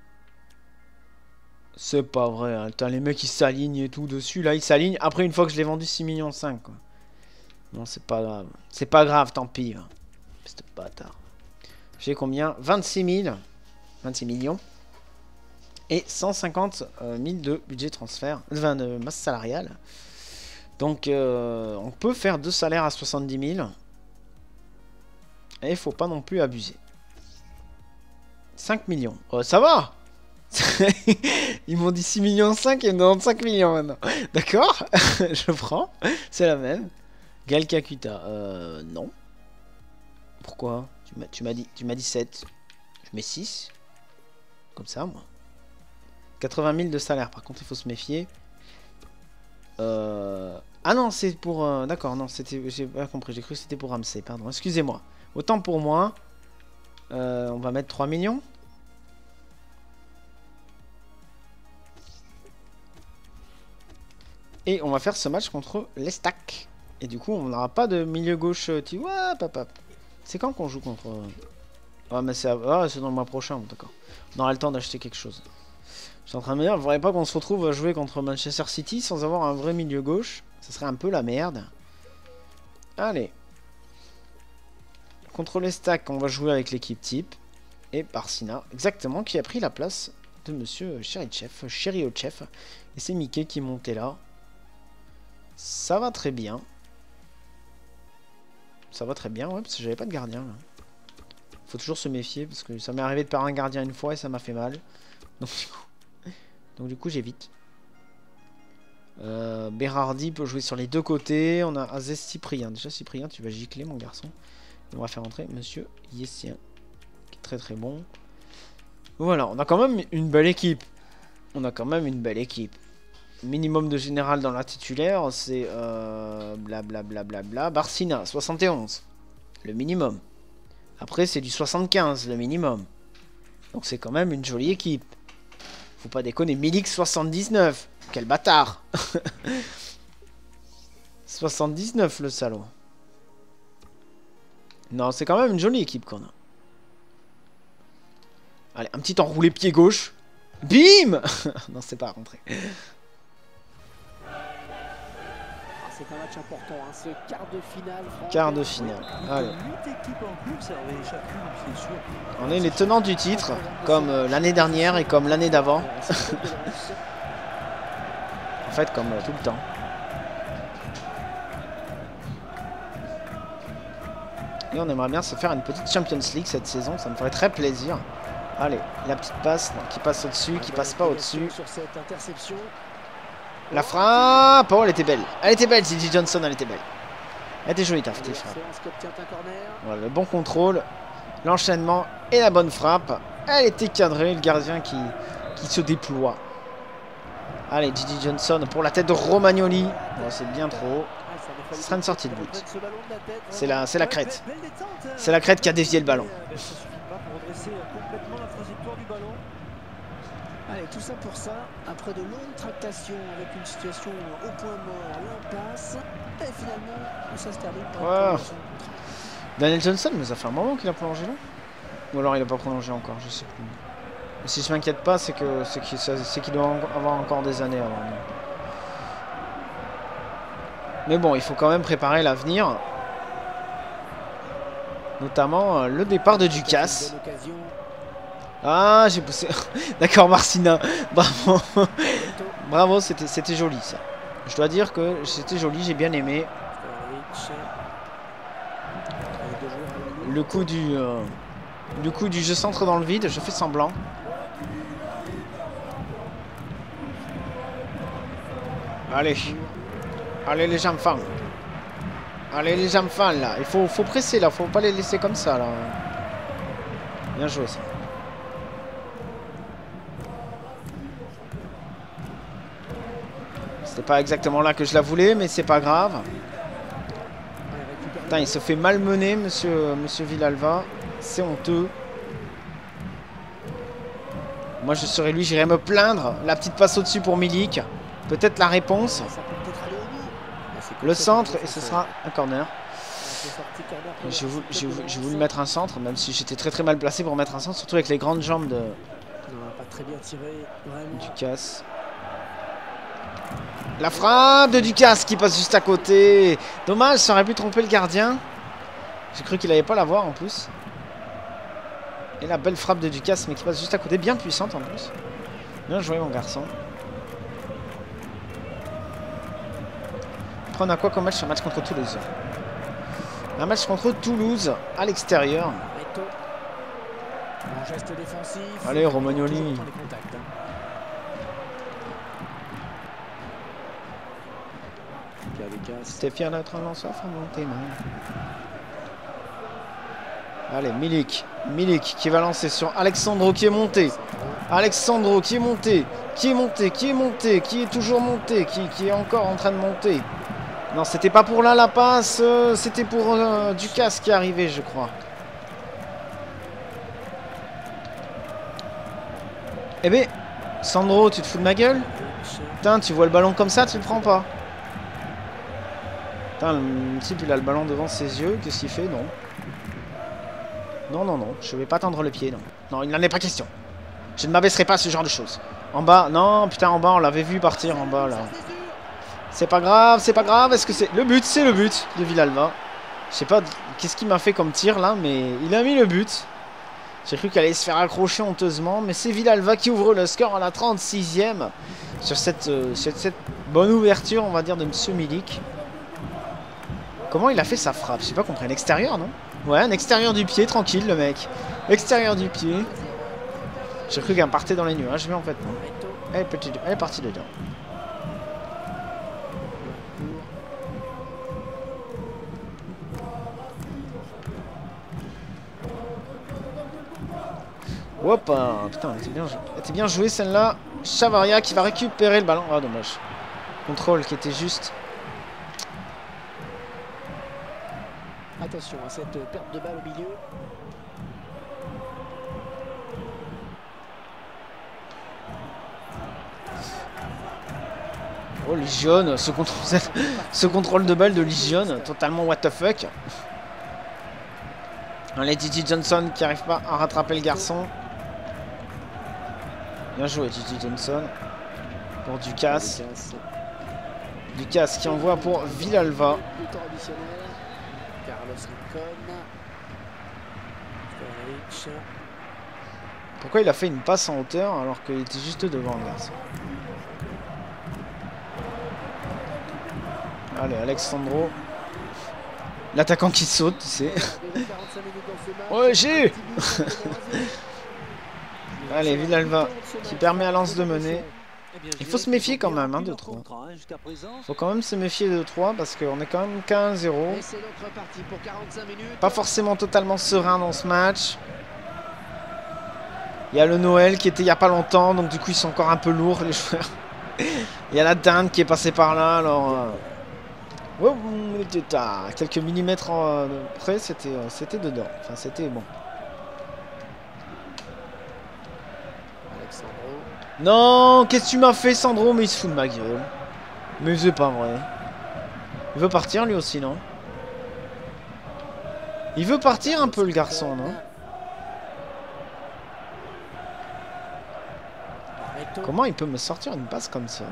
C'est pas vrai. Hein. Putain, les mecs ils s'alignent et tout dessus. Là, ils s'alignent. Après, une fois que je l'ai vendu six millions cinq. Quoi. Non, c'est pas grave. C'est pas grave, tant pis. Hein. C'est bâtard. J'ai combien? vingt-six mille. vingt-six millions. Et cent cinquante mille de budget transfert, enfin de masse salariale. Donc euh, on peut faire deux salaires à soixante-dix mille. Et il faut pas non plus abuser. cinq millions. Oh, ça va. Ils m'ont dit six millions cinq et ils me demandent cinq millions maintenant. D'accord. Je prends. C'est la même. Gal Kakuta. Euh, non. Pourquoi? Tu m'as dit, tu m'as dit sept. Je mets six. Comme ça, moi. quatre-vingt mille de salaire, par contre il faut se méfier. Euh... Ah non, c'est pour... Euh... D'accord, non, c'était... J'ai pas compris, j'ai cru que c'était pour Ramsey, pardon, excusez-moi. Autant pour moi. Euh, on va mettre trois millions. Et on va faire ce match contre l'Estac. Et du coup, on n'aura pas de milieu gauche... Tu vois, papa. C'est quand qu'on joue contre... Ah, mais c'est ah, dans le mois prochain, d'accord. On aura le temps d'acheter quelque chose. Je suis en train de me dire, il ne faudrait pas qu'on se retrouve à jouer contre Manchester City sans avoir un vrai milieu gauche. Ça serait un peu la merde. Allez. Contre les stacks, on va jouer avec l'équipe type. Et Barsina, exactement, qui a pris la place de Monsieur Cherichev, Cheriochev. Et c'est Mickey qui est monté là. Ça va très bien. Ça va très bien, ouais, parce que j'avais pas de gardien là. Faut toujours se méfier, parce que ça m'est arrivé de perdre un gardien une fois et ça m'a fait mal. Donc du coup... Donc du coup j'évite. Euh, Berardi peut jouer sur les deux côtés. On a Azez Cyprien. Déjà Cyprien, tu vas gicler mon garçon. Et on va faire entrer Monsieur Yessien, qui est très très bon. Voilà, on a quand même une belle équipe. On a quand même une belle équipe. Minimum de général dans la titulaire, c'est euh, blablabla. Bla, bla, bla. Barsina, soixante et onze. Le minimum. Après c'est du soixante-quinze, le minimum. Donc c'est quand même une jolie équipe. Faut pas déconner, Milik soixante-dix-neuf. Quel bâtard. soixante-dix-neuf le salaud. Non, c'est quand même une jolie équipe qu'on a. Allez, un petit enroulé pied gauche. Bim. Non, c'est pas rentré. C'est un match important, hein, ce quart de finale. Quart de finale. Allez. huit équipes en coupe, ça avait chacune, c'est sûr. On est les tenants du titre, comme euh, l'année dernière et comme l'année d'avant. En fait, comme euh, tout le temps. Et on aimerait bien se faire une petite Champions League cette saison, ça me ferait très plaisir. Allez, la petite passe non, qui passe au-dessus, qui passe pas au-dessus. La frappe, oh elle était belle, elle était belle, Gigi Johnson, elle était belle. Elle était jolie ta frappe. Voilà, le bon contrôle, l'enchaînement et la bonne frappe. Elle était cadrée, le gardien qui, qui se déploie. Allez, Gigi Johnson pour la tête de Romagnoli. Bon, c'est bien trop haut. Ce sera une sortie de but. C'est la, c'est la crête. C'est la crête qui a dévié le ballon. Allez, tout ça pour ça, après de longues tractations avec une situation au point mort, l'impasse, et finalement, ça se termine par wow. Daniel Johnson, mais ça fait un moment qu'il a prolongé là. Ou alors il a pas prolongé encore, je sais plus. Mais si je m'inquiète pas, c'est que c'est qu'il qu'il doit avoir encore des années avant. Mais bon, il faut quand même préparer l'avenir. Notamment euh, le départ de Ducasse. Ah, j'ai poussé. D'accord, Marcina. Bravo. Bravo, c'était joli ça. Je dois dire que c'était joli, j'ai bien aimé. Le coup du... Euh, le coup du je centre dans le vide, je fais semblant. Allez. Allez les enfants. Allez les enfants là. Il faut, faut presser là, faut pas les laisser comme ça là. Bien joué ça. C'était pas exactement là que je la voulais, mais c'est pas grave. Putain, il se fait malmener, monsieur, monsieur Villalba. C'est honteux. Moi, je serais lui, j'irais me plaindre. La petite passe au-dessus pour Milik. Peut-être la réponse. Le centre, et ce sera un corner. J'ai voulu, voulu mettre un centre, même si j'étais très très mal placé pour mettre un centre, surtout avec les grandes jambes de Ducasse. La frappe de Ducasse qui passe juste à côté. Dommage, ça aurait pu tromper le gardien. J'ai cru qu'il n'allait pas la voir en plus. Et la belle frappe de Ducasse, mais qui passe juste à côté, bien puissante en plus. Bien joué mon garçon. On a quoi comme match? Un match contre Toulouse. Un match contre Toulouse à l'extérieur. Allez, Romagnoli. C'était fier d'être un lanceur, faut monter, non? Allez, Milik. Milik qui va lancer sur Alexandro qui est monté. Alexandro qui est monté. Qui est monté, qui est monté, qui est toujours monté, qui, qui est encore en train de monter. Non, c'était pas pour là la passe, euh, c'était pour euh, Ducasse qui est arrivé, je crois. Eh ben, Sandro, tu te fous de ma gueule? Putain, tu vois le ballon comme ça, tu le prends pas. Putain, le type, il a le ballon devant ses yeux, qu'est-ce qu'il fait? Non. Non, non, non, je vais pas tendre le pied, non. Non, il n'en est pas question. Je ne m'abaisserai pas à ce genre de choses. En bas, non, putain, en bas, on l'avait vu partir en bas, là. C'est pas grave, c'est pas grave. Est-ce que c'est... Le but, c'est le but de Villalba. Je sais pas qu'est-ce qu'il m'a fait comme tir, là, mais il a mis le but. J'ai cru qu'elle allait se faire accrocher honteusement, mais c'est Villalba qui ouvre le score à la trente-sixième. Sur cette, euh, sur cette bonne ouverture, on va dire, de Monsieur Milik. Comment il a fait sa frappe? Je sais pas compris. Un extérieur, non? Ouais, un extérieur du pied, tranquille, le mec. Extérieur du pied. J'ai cru qu'elle partait dans les nuages, mais en fait, non. Elle est, petite... Elle est partie dedans. Hop, putain, elle était bien, elle était bien jouée celle-là. Chavaria qui va récupérer le ballon. Ah, dommage. Contrôle qui était juste. Attention à cette perte de balle au milieu. Oh, Legion, ce contrôle, ce contrôle de balle de Legion, totalement what the fuck. Allez, Gigi Johnson qui n'arrive pas à rattraper le garçon. Bien joué, Gigi Johnson. Pour Ducasse. Ducasse qui envoie pour Villalba. Pourquoi il a fait une passe en hauteur alors qu'il était juste devant le garçon? Allez, Alexandro. L'attaquant qui saute, tu sais. Ouais, j'ai. Allez, Villalba qui permet à Lens de mener. Il faut se méfier quand même hein, de trois. Il faut quand même se méfier de trois parce qu'on est quand même qu'à un zéro. Pas forcément totalement serein dans ce match. Il y a le Noël qui était il n'y a pas longtemps, donc du coup ils sont encore un peu lourds les joueurs. Il y a la dinde qui est passée par là, alors... Euh... Oh, à quelques millimètres en, euh, près, c'était euh, c'était dedans. Enfin, c'était bon. Non, qu'est-ce que tu m'as fait, Sandro? Mais il se fout de ma gueule. Mais c'est pas vrai. Il veut partir lui aussi, non? Il veut partir un peu le garçon, non? Comment il peut me sortir une passe comme ça?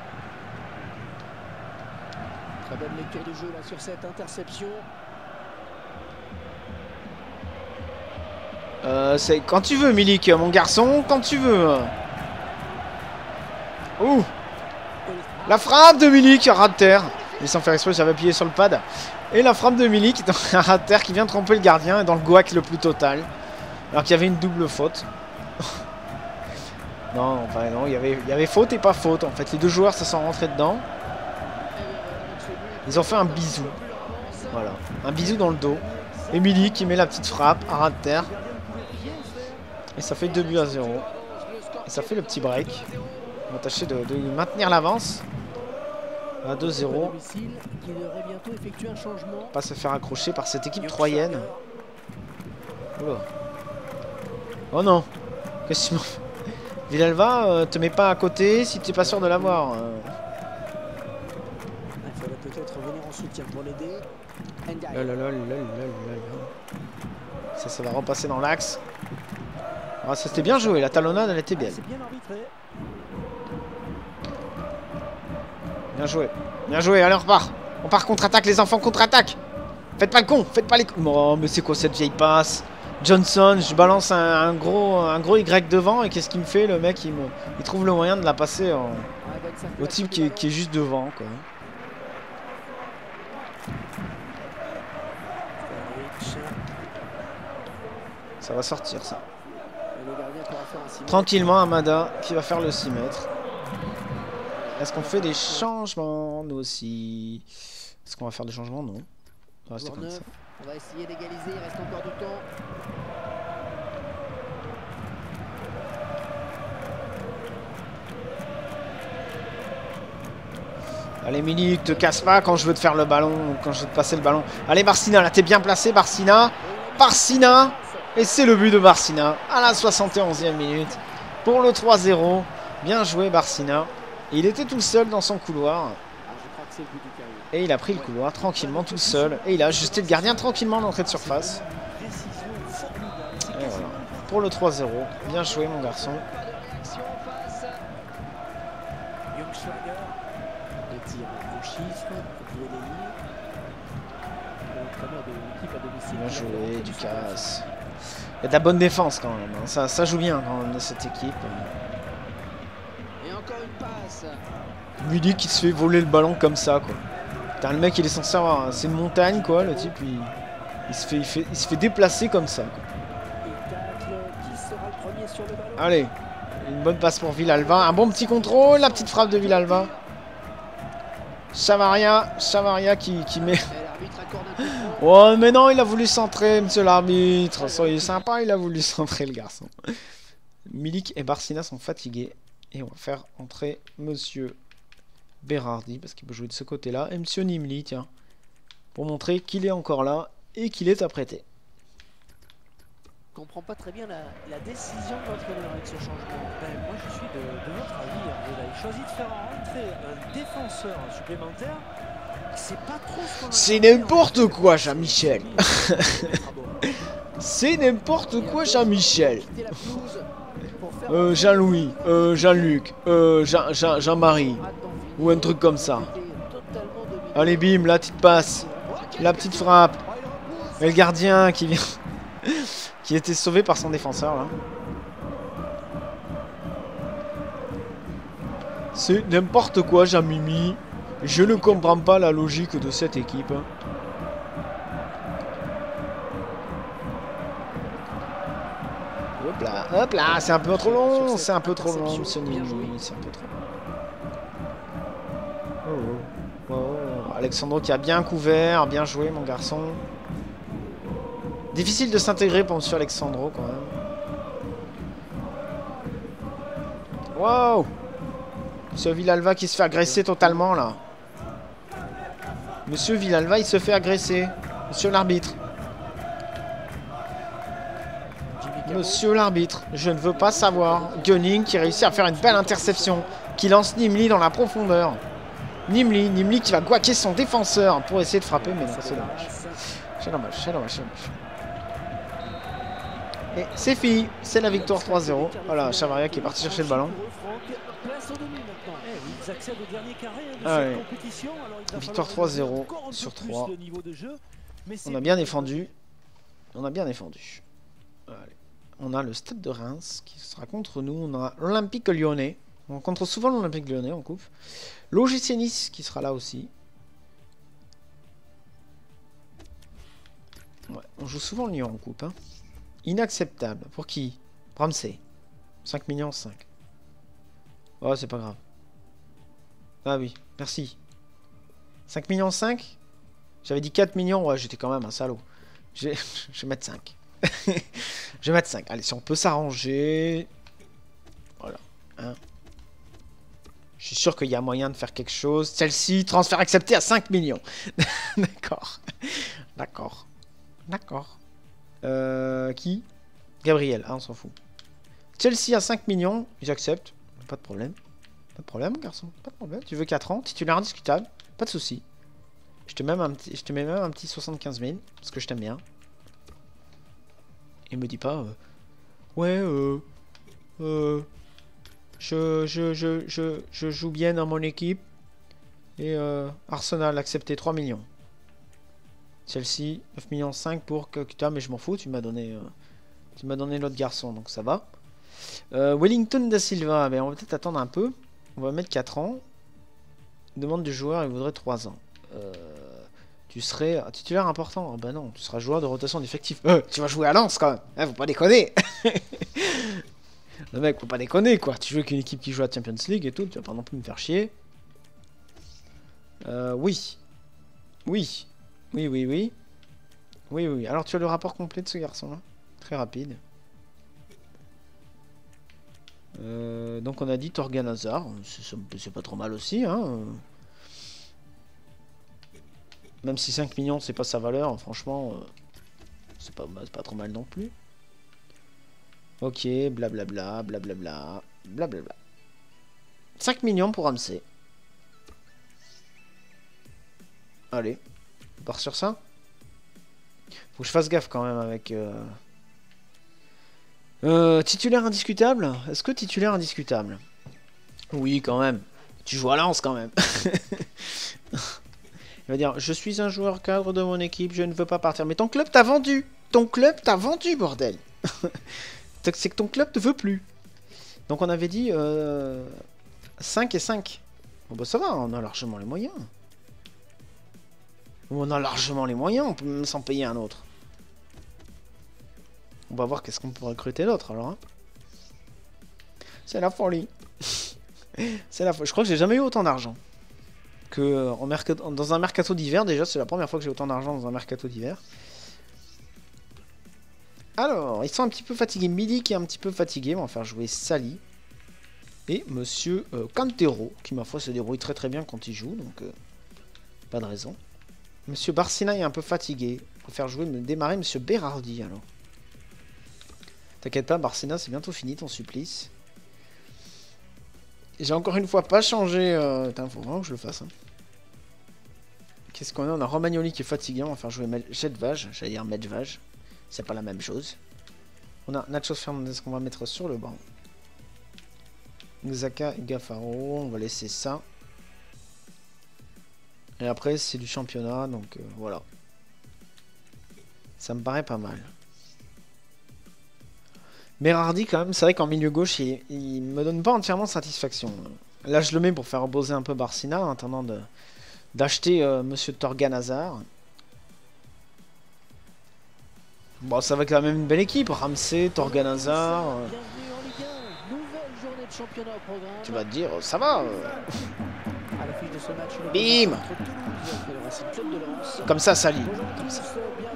Très bonne lecture du jeu là sur cette interception. Euh, c'est quand tu veux, Milik, mon garçon, quand tu veux. Ouh, la frappe de Milik, ras de terre. Et sans faire exprès, j'avais appuyé sur le pad. Et la frappe de Milik, un ras de terre qui vient tromper le gardien et dans le goac le plus total. Alors qu'il y avait une double faute. Non, enfin non, il y avait, il y avait faute et pas faute. En fait, les deux joueurs se sont rentrés dedans. Ils ont fait un bisou. Voilà, un bisou dans le dos. Et Milik qui met la petite frappe, à ras de terre. Et ça fait deux buts à zéro. Et ça fait le petit break. On va tâcher de, de maintenir l'avance. À deux zéro. Pas se faire accrocher par cette équipe troyenne. Oula. Oh non. Qu'est-ce que tu m'en fais? Villalba, euh, te mets pas à côté si t'es pas sûr de l'avoir. Euh. Il faudrait peut-être revenir en soutien pour l'aider. Ça, ça va repasser dans l'axe. Ah, ça c'était bien joué, la talonnade elle était belle. Bien joué, bien joué, allez on repart. On part contre-attaque les enfants, contre-attaque. Faites pas le con, faites pas les cons. Oh mais c'est quoi cette vieille passe? Johnson, je balance un, un gros un gros Y devant et qu'est-ce qu'il me fait le mec? Il, me, il trouve le moyen de la passer en, au type qui est, qui est juste devant quoi. Ça va sortir ça. Tranquillement Amada qui va faire le six mètres. Est-ce qu'on fait des changements nous aussi? Est-ce qu'on va faire des changements? Non. On va rester comme ça. On va essayer d'égaliser, il reste encore du temps. Allez Milik, te casse pas quand je veux te faire le ballon, quand je veux te passer le ballon. Allez Barcina, là t'es bien placé Barcina. Barcina. Et c'est le but de Barcina à la soixante et onzième minute pour le trois zéro. Bien joué Barcina. Il était tout seul dans son couloir. Et il a pris le couloir tranquillement tout seul. Et il a ajusté le gardien tranquillement à l'entrée de surface. Et voilà. Pour le trois zéro. Bien joué mon garçon. Bien joué, Ducasse. Il y a de la bonne défense quand même. Hein. Ça, ça joue bien quand même de cette équipe. Et encore une passe. Milik qui se fait voler le ballon comme ça quoi. Putain, le mec il est censé avoir. C'est une montagne quoi, le type il, il, se, fait, il, fait, il se fait déplacer comme ça quoi. Allez, une bonne passe pour Villalba. Un bon petit contrôle, la petite frappe de Villalba. Chavaria, Chavaria qui, qui met. Oh mais non, il a voulu centrer, monsieur l'arbitre. Soyez sympa, il a voulu centrer le garçon. Milik et Barcina sont fatigués. Et on va faire entrer monsieur Berardi, parce qu'il peut jouer de ce côté-là. Et monsieur Nimli, tiens. Pour montrer qu'il est encore là et qu'il est apprêté. Je comprends pas très bien la, la décision de l'entraîneur avec ce changement. Ben, moi je suis de, de votre avis. Vous avez choisi de faire rentrer un défenseur supplémentaire. C'est pas trop ce qu'on a. C'est n'importe quoi, Jean-Michel. C'est n'importe quoi, Jean-Michel. Euh, Jean-Louis, euh, Jean-Luc, euh, Jean, Jean, Jean-Marie. Ou un truc comme ça. Allez, bim, la petite passe. La petite frappe. Et le gardien qui vient. Qui était sauvé par son défenseur là. C'est n'importe quoi, Jean-Mimi. Je ne comprends pas la logique de cette équipe. Hop là, hop là, c'est un peu trop long, c'est un peu trop long, monsieur Nimi, c'est un peu trop long. Oh, oh, oh. Alexandro qui a bien couvert, bien joué mon garçon. Difficile de s'intégrer pour monsieur Alexandro quand même. Wow! Monsieur Villalba qui se fait agresser totalement là. Monsieur Villalba il se fait agresser. Monsieur l'arbitre. Monsieur l'arbitre, je ne veux pas savoir. Gunning qui réussit à faire une belle interception. Qui lance Nimli dans la profondeur. Nimli, Nimli qui va guaquer son défenseur pour essayer de frapper, mais non, c'est dommage. C'est dommage, c'est dommage, c'est dommage. Et c'est fini, c'est la victoire trois zéro. Voilà, Chavaria qui est parti chercher le ballon. Ah ouais. Victoire trois zéro sur trois. On a bien défendu. On a bien défendu. Allez. On a le Stade de Reims qui sera contre nous. On a l'Olympique Lyonnais. On rencontre souvent l'Olympique Lyonnais en coupe. L'O G C Nice qui sera là aussi. Ouais, on joue souvent Lyon en coupe. Hein. Inacceptable. Pour qui? Ramsey. cinq millions cinq. Oh, c'est pas grave. Ah oui, merci. cinq millions cinq. J'avais dit quatre millions. Ouais, j'étais quand même un salaud. Je vais mettre cinq. Je vais mettre cinq. Allez, si on peut s'arranger. Voilà. Hein. Je suis sûr qu'il y a moyen de faire quelque chose. Celle-ci, transfert accepté à cinq millions. D'accord. D'accord. D'accord. Euh, qui? Gabriel. Ah, on s'en fout. Chelsea à cinq millions. J'accepte. Pas de problème. Pas de problème, garçon. Pas de problème. Tu veux quatre ans. Titulaire indiscutable. Pas de souci. Je te mets même un petit, je te mets même un petit soixante-quinze mille. Parce que je t'aime bien. Et me dis pas. Euh, ouais, euh. Euh. Je, je, je, je, je joue bien dans mon équipe. Et euh, Arsenal accepté trois millions. Chelsea neuf millions cinq pour Kakuta, mais je m'en fous, tu m'as donné euh, tu m'as donné l'autre garçon, donc ça va. Euh, Wellington da Silva, mais on va peut-être attendre un peu. On va mettre quatre ans. Demande du joueur, il voudrait trois ans. Euh, tu serais titulaire important. Ah bah non, tu seras joueur de rotation d'effectif. Euh, tu vas jouer à Lens quand même. Eh, faut pas déconner. Le mec, faut pas déconner quoi. Tu joues avec une équipe qui joue à Champions League et tout, tu vas pas non plus me faire chier. Euh, oui. Oui. Oui, oui, oui. Oui, oui. Alors, tu as le rapport complet de ce garçon-là. Très rapide. Euh, donc, on a dit Torgan Hazard. C'est pas trop mal aussi. Hein. Même si cinq millions, c'est pas sa valeur. Franchement, euh, c'est pas, pas trop mal non plus. Ok, blablabla, blablabla, blablabla. cinq millions pour Ramsey. Allez. On part sur ça. Faut que je fasse gaffe quand même avec... Euh... Euh, titulaire indiscutable. Est-ce que titulaire indiscutable? Oui, quand même. Tu joues à Lens quand même. Il va dire, je suis un joueur cadre de mon équipe, je ne veux pas partir. Mais ton club t'a vendu. Ton club t'a vendu, bordel. C'est que ton club ne veut plus. Donc on avait dit euh, cinq et cinq. Bon bah ça va, on a largement les moyens. On a largement les moyens, on peut même s'en payer un autre. On va voir qu'est-ce qu'on peut recruter d'autre alors. Hein. C'est la folie. C'est la folie. Je crois que j'ai jamais eu autant d'argent. Que en mercato... dans un mercato d'hiver déjà, c'est la première fois que j'ai autant d'argent dans un mercato d'hiver. Alors, ils sont un petit peu fatigués. Midi qui est un petit peu fatigué. On va faire jouer Sali. Et Monsieur euh, Cantero, qui ma foi se débrouille très très bien quand il joue. Donc, euh, pas de raison. Monsieur Barcina est un peu fatigué. On va faire jouer, me démarrer Monsieur Berardi alors. T'inquiète pas, Barcina, c'est bientôt fini ton supplice. J'ai encore une fois pas changé. Euh... Putain, faut vraiment que je le fasse. Hein. Qu'est-ce qu'on a? On a Romagnoli qui est fatigué. On va faire jouer Jedvaj. J'allais dire Medvaj. C'est pas la même chose. On a Nacho Fernandez qu'on va mettre sur le banc. Xhaka et Gaffaro. On va laisser ça. Et après, c'est du championnat. Donc euh, voilà. Ça me paraît pas mal. Berardi, quand même, c'est vrai qu'en milieu gauche, il, il me donne pas entièrement satisfaction. Là, je le mets pour faire reposer un peu Barcina en attendant de d'acheter euh, Monsieur Torgan Hazard. Bon, ça va quand même une belle équipe. Ramsey, Torgan Hazard. Euh... Tu vas te dire, ça va. Euh... Bim. Comme ça, Sali. Comme ça.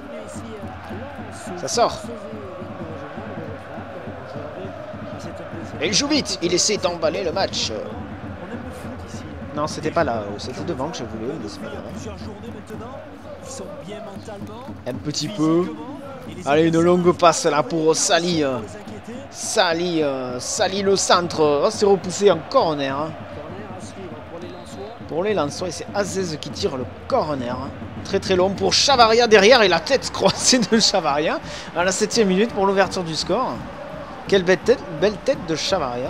Ça sort. Et il joue vite. Il essaie d'emballer le match. Non, c'était pas là. C'était devant que je voulais. Mais c'est pas grave. Un petit peu. Allez, une longue passe là pour Sali. Sali, euh, Sali le centre. Oh, c'est repoussé en corner. Hein. pour les Lensois. Et c'est Aziz qui tire le corner. Hein. Très très long pour Chavaria derrière. Et la tête croisée de Chavaria à la septième minute pour l'ouverture du score. Quelle belle tête, belle tête de Chavaria.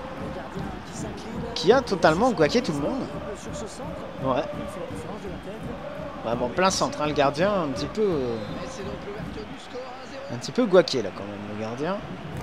Qui a totalement guaqué tout le monde. Ouais. Bah bon, plein centre, hein, le gardien un petit peu... Euh, un petit peu guaqué là quand même, le gardien.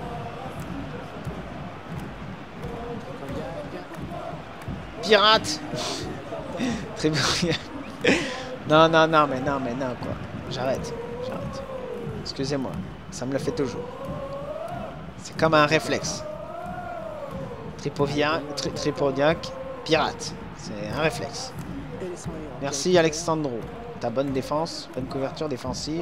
Pirate. Très bien. Non, non, non, mais non, mais non, quoi. J'arrête, j'arrête. Excusez-moi, ça me le fait toujours. C'est comme un réflexe. Tripoviac, tri Tripodiac, pirate. C'est un réflexe. Merci Alexandro. Ta bonne défense, bonne couverture défensive.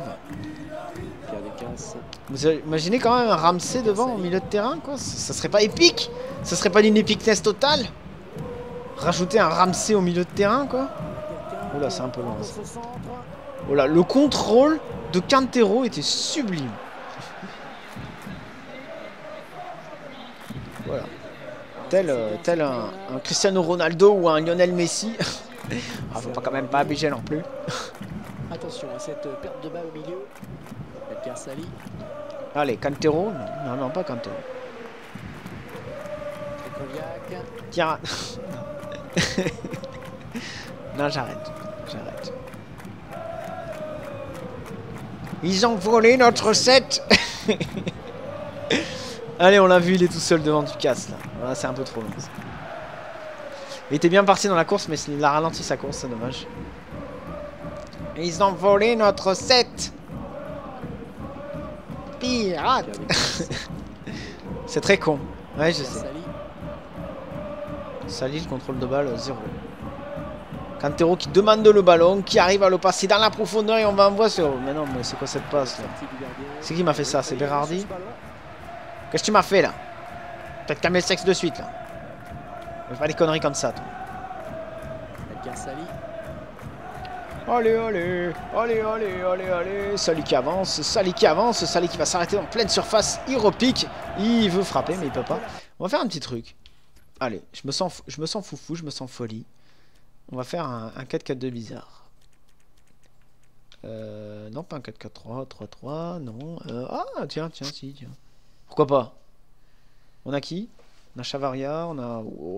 Vous imaginez quand même un Ramsey devant au milieu de terrain, quoi. Ça, ça serait pas épique? Ça serait pas d'une épicness totale? Rajouter un Ramsey au milieu de terrain, quoi. Oula, c'est un peu loin. Ça. Voilà, le contrôle de Quintero était sublime. Voilà. Tel, euh, tel un, un Cristiano Ronaldo ou un Lionel Messi. Ah, faut pas quand même pas abuser non plus. Attention à cette perte de balle au milieu. Pierre Sali. Allez, Quintero. Non, non, pas Quintero. Tiens. Non, j'arrête. J'arrête. Ils ont volé notre set. Allez, on l'a vu, il est tout seul devant Ducasse là. Voilà, c'est un peu trop long. Ça. Il était bien parti dans la course, mais il a ralenti sa course, c'est dommage. Ils ont volé notre set. Pirate. C'est très con. Ouais, je sais. Sali, le contrôle de balle, zéro. Quintero qui demande le ballon, qui arrive à le passer dans la profondeur et on va envoyer sur... Mais non, mais c'est quoi cette passe là? C'est qui m'a fait ça? C'est Berardi? Qu'est-ce que tu m'as fait là? Peut-être calmer le sexe de suite là. Fais pas des conneries comme ça, toi. Allez, allez, allez, allez, allez, allez. Sali qui avance, Sali qui avance, Sali qui va s'arrêter en pleine surface. Il repique, il veut frapper, mais il peut pas. On va faire un petit truc. Allez, je me sens, je me sens foufou, je me sens folie. On va faire un, un quatre quatre deux bizarre. Euh, non, pas un quatre quatre trois, trois trois, non. Euh, ah, tiens, tiens, si, tiens. Pourquoi pas? On a qui? On a Chavaria, on a... Oh.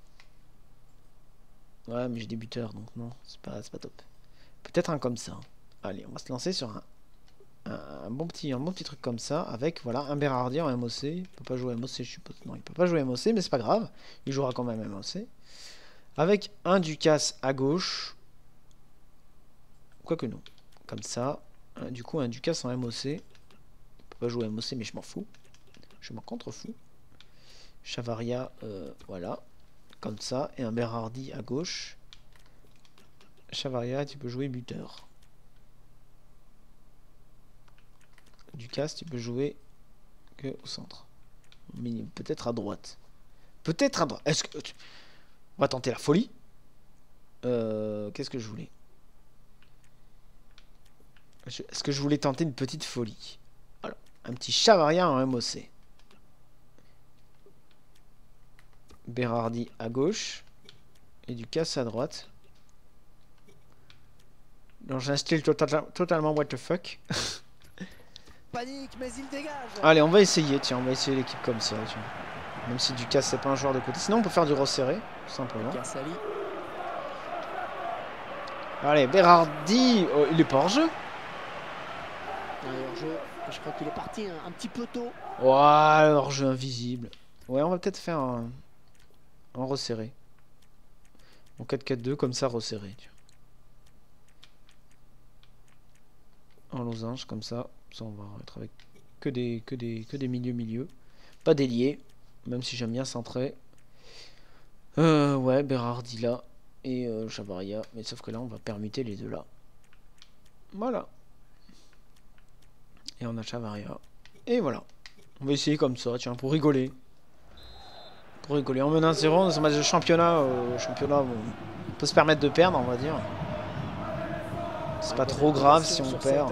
Ouais, mais j'ai des buteurs, donc non, c'est pas, c'est pas top. Peut-être un comme ça. Allez, on va se lancer sur un, un, un, bon petit, un bon petit truc comme ça, avec voilà un Berardi en M O C. Il peut pas jouer M O C, je suppose. Non, il peut pas jouer M O C, mais c'est pas grave. Il jouera quand même M O C. Avec un Ducasse à gauche. Quoique non. Comme ça. Un, du coup, un Ducasse en M O C. Il peut pas jouer M O C, mais je m'en fous. Je m'en contrefous. Chavaria, euh, voilà. Comme ça. Et un Berardi à gauche. Chavaria, tu peux jouer buteur. Ducasse, tu peux jouer que au centre. Peut-être à droite. Peut-être à droite. Est-ce que... On va tenter la folie. Euh, Qu'est-ce que je voulais? Est-ce que je voulais tenter une petite folie? Alors, un petit Chavaria en M O C. Berardi à gauche. Et Ducasse à droite. Dans un style total, totalement what the fuck. Panique, mais il dégage. Allez, on va essayer, tiens, on va essayer l'équipe comme ça, tiens. Même si Ducasse c'est pas un joueur de côté. Sinon on peut faire du resserré, tout simplement. Allez, Berardi, oh, il est pas hors jeu. Hors jeu, je crois qu'il est parti un, un petit peu tôt. Ouais, hors jeu invisible. Ouais, on va peut-être faire un, un resserré. En quatre quatre deux, comme ça, resserré, tiens. En losange comme ça, ça on va être avec que des que des que des milieux milieux, pas d'ailier, même si j'aime bien centrer. Euh, ouais, Berardi là et euh, Chavaria, mais sauf que là on va permuter les deux là. Voilà. Et on a Chavaria et voilà. On va essayer comme ça, tiens, pour rigoler. Pour rigoler. On mène un zéro dans un match de championnat, euh, championnat, bon, on peut se permettre de perdre, on va dire. C'est pas trop grave si on perd.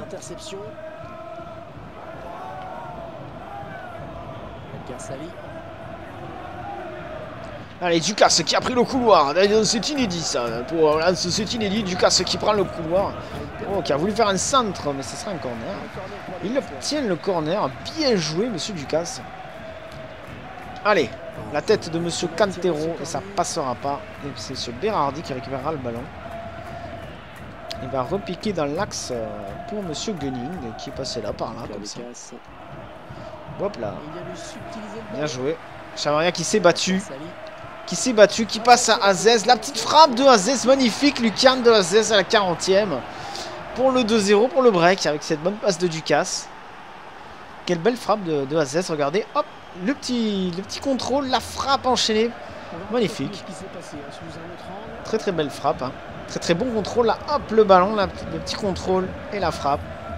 Allez, Ducasse qui a pris le couloir. C'est inédit ça. Pour Lens, c'est inédit. Ducasse qui prend le couloir. Oh, qui a voulu faire un centre, mais ce sera un corner. Il obtient le corner. Bien joué, monsieur Ducasse. Allez, la tête de monsieur Cantero. Et ça passera pas. Et c'est monsieur Berardi qui récupérera le ballon. Il va repiquer dans l'axe pour monsieur Gunning qui est passé là par là comme ça. Hop là. Bien joué. Chavaria qui s'est battu. Qui s'est battu, qui passe à Azez. La petite frappe de Azez, magnifique. Lucian de Azez à la quarantième. Pour le deux zéro, pour le break, avec cette bonne passe de Ducasse. Quelle belle frappe de, de Azez, regardez. Hop, le petit, le petit contrôle, la frappe enchaînée. Magnifique. Très très belle frappe. Hein. Très très bon contrôle. Là, hop, le ballon, là, le petit contrôle et la frappe.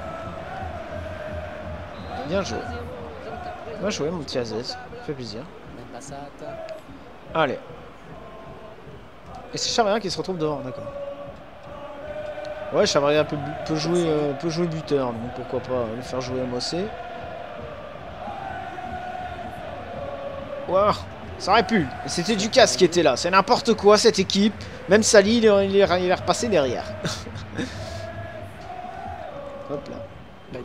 Bien joué. Bien joué, mon petit Azez. Ça fait plaisir. Allez. Et c'est Chavaria qui se retrouve devant, d'accord. Ouais, Chavaria peut, peut, jouer, euh, peut jouer buteur, donc pourquoi pas le faire jouer M O C. Waouh, ça aurait pu. C'était Ducasse qui était là. C'est n'importe quoi cette équipe. Même Sali, il est, il est, il est repassé derrière. Hop là.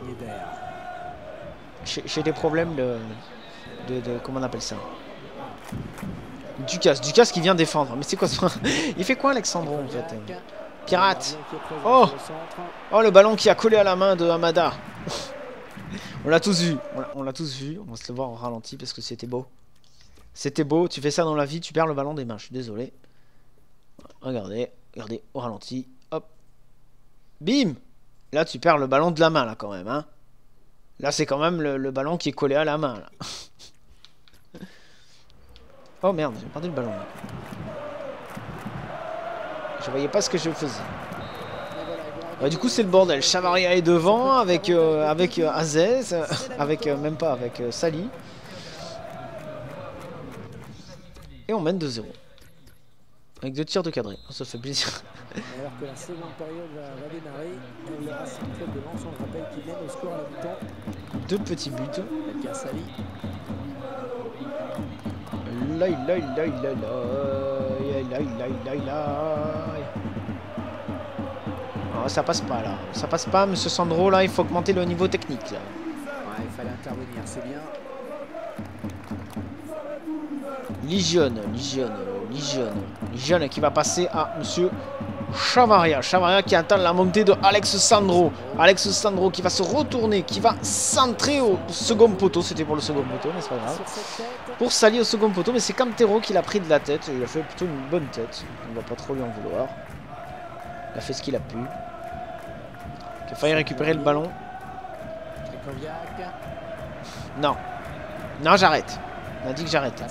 J'ai des problèmes de, de, de... Comment on appelle ça? Ducasse, Ducasse qui vient défendre. Mais c'est quoi ça? Il fait quoi Alexandro en fait? Pirate. Oh, oh le ballon qui a collé à la main de Hamada. On l'a tous vu. On l'a tous vu. On va se le voir en ralenti parce que c'était beau. C'était beau. Tu fais ça dans la vie, tu perds le ballon des mains. Je suis désolé. Regardez, regardez au ralenti. Hop. Bim. Là tu perds le ballon de la main là quand même. Hein. Là c'est quand même le, le ballon qui est collé à la main là. Oh merde, j'ai perdu le ballon. Je voyais pas ce que je faisais. Ouais, du coup c'est le bordel. Chavaria est devant avec, euh, avec euh, Azez, euh, avec euh, même pas avec euh, Sali. Et on mène deux zéro. Avec deux tirs de cadré. Oh, ça fait plaisir. Alors que la seconde période va, va démarrer, le Racing Club de Lens, on le rappelle, qui mène au score à la mi-temps. Deux petits buts. Avec un Sali. Là, là, là, là, là, là, là, là. Oh, ça passe pas là. Ça passe pas, monsieur Sandro. Là, il faut augmenter le niveau technique. Là. Ouais, il fallait intervenir, c'est bien. Ligione, Ligione, Ligione. Ligione qui va passer à monsieur Chavaria. Chavaria qui attend la montée de Alex Sandro. Alex Sandro qui va se retourner, qui va centrer au second poteau. C'était pour le second poteau, mais c'est pas grave. Pour Sali au second poteau, mais c'est Cantero qui l'a pris de la tête. Il a fait plutôt une bonne tête. On va pas trop lui en vouloir. Il a fait ce qu'il a pu. Il a failli récupérer le ballon. Non. Non, j'arrête. On a dit que j'arrêtais.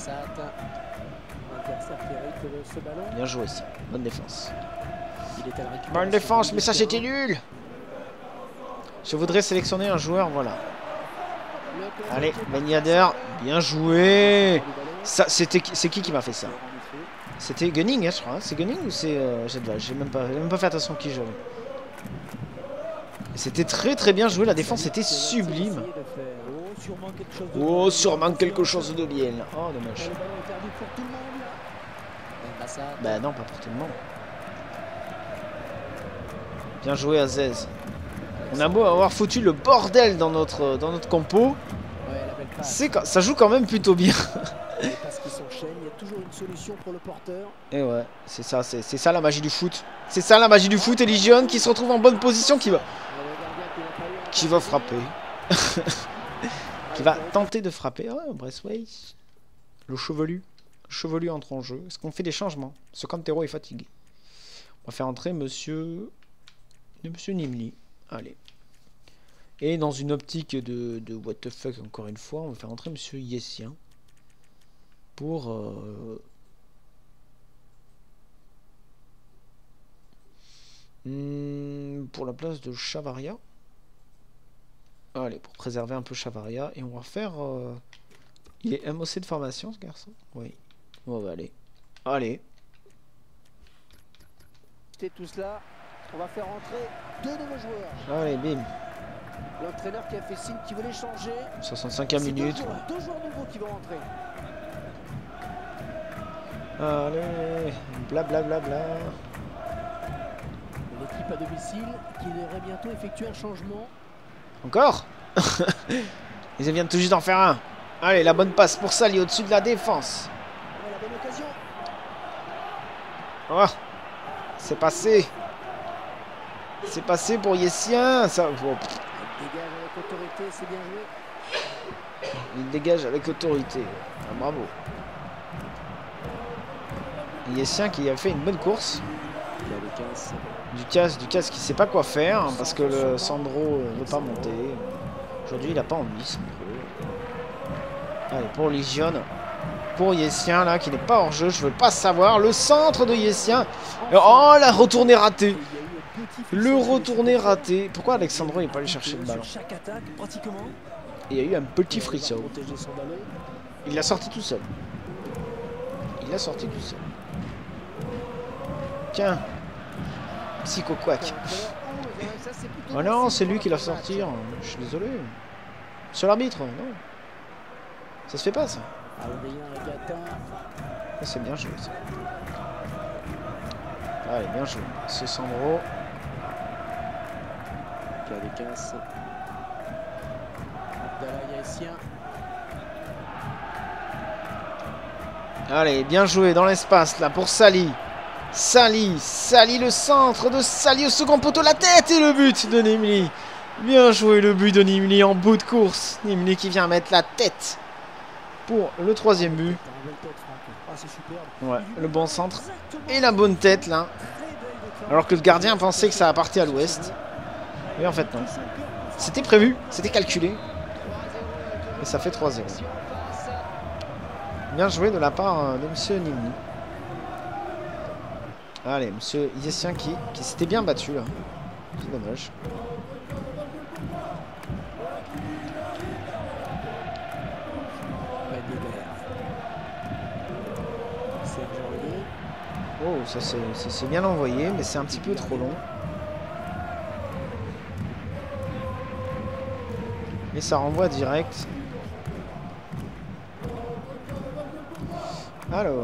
Bien joué aussi. Bonne défense. Bonne défense, mais ça c'était nul. Je voudrais sélectionner un joueur, voilà. Allez, Ben Yedder, bien joué. Ça, c'était, c'est qui qui m'a fait ça? C'était Gunning, hein, je crois. C'est Gunning ou c'est euh, Jedval? J'ai même pas, j'ai même pas fait attention qui jouait. C'était très très bien joué. La défense était sublime. Oh, sûrement quelque chose de bien. Oh, dommage. Bah non, pas pour tout le monde. Bien joué Azez. On a beau avoir foutu le bordel dans notre, dans notre compo. C'est, ça joue quand même plutôt bien. Et ouais, c'est ça, c'est ça la magie du foot. C'est ça la magie du foot. Et Ligione qui se retrouve en bonne position, qui va, qui va frapper. Qui va tenter de frapper. Oh, Braithwaite. Le chevelu. Le chevelu entre en jeu. Est-ce qu'on fait des changements? Ce Cantero est fatigué. On va faire entrer monsieur... Monsieur Nimli. Allez. Et dans une optique de, de what the fuck, encore une fois, on va faire entrer monsieur Yessien. Pour... Euh... Hmm, pour la place de Chavaria. Allez, pour préserver un peu Chavaria. Et on va faire... Euh... Il est M O C de formation, ce garçon? Oui. On va aller. Allez. C'était tout cela. On va faire entrer deux nouveaux joueurs. Allez, bim. L'entraîneur qui a fait signe qu'il voulait changer. soixante-cinquième minute. Deux joueurs, deux joueurs nouveaux qui vont rentrer. Allez, blablabla. Bla, bla, bla. L'équipe à domicile qui devrait bientôt effectuer un changement. Encore. Ils viennent tout juste d'en faire un. Allez, la bonne passe pour Sali au-dessus de la défense. La bonne occasion. Oh, c'est passé. C'est passé pour Yessien. Ça... Oh. Il dégage avec autorité, c'est bien joué. Il dégage avec autorité. Ah, bravo. Yessien qui a fait une bonne course. Ducasse, Ducasse qui sait pas quoi faire hein, parce que le Sandro ne veut pas monter. Aujourd'hui il a pas envie Sandro. Allez pour Légion. Pour Yessien là qui n'est pas hors jeu, je veux pas savoir. Le centre de Yessien. Oh la retournée ratée. Le retourné raté. Pourquoi Alexandro n'est pas allé chercher le ballon? Il y a eu un petit frisson. Il l'a sorti tout seul. Il l'a sorti tout seul. Tiens. Psycho Quack. Oh non, c'est lui qui l'a sorti. Je suis désolé. Sur l'arbitre, non. Ça se fait pas ça. C'est bien joué ça. Allez, bien joué. C'est Sandro. Allez, bien joué dans l'espace là pour Sali. Sali, Sali le centre de Sali au second poteau, la tête et le but de Nimli. Bien joué le but de Nimli en bout de course. Nimli qui vient mettre la tête pour le troisième but. Ouais, le bon centre et la bonne tête là. Alors que le gardien pensait que ça partait à l'ouest. Mais en fait non. C'était prévu, c'était calculé. Et ça fait trois zéro. Bien joué de la part de monsieur Nimli. Allez, monsieur Yessien qui, qui s'était bien battu là. C'est dommage. Oh, ça c'est bien envoyé, mais c'est un petit peu trop long. Et ça renvoie direct. Alors...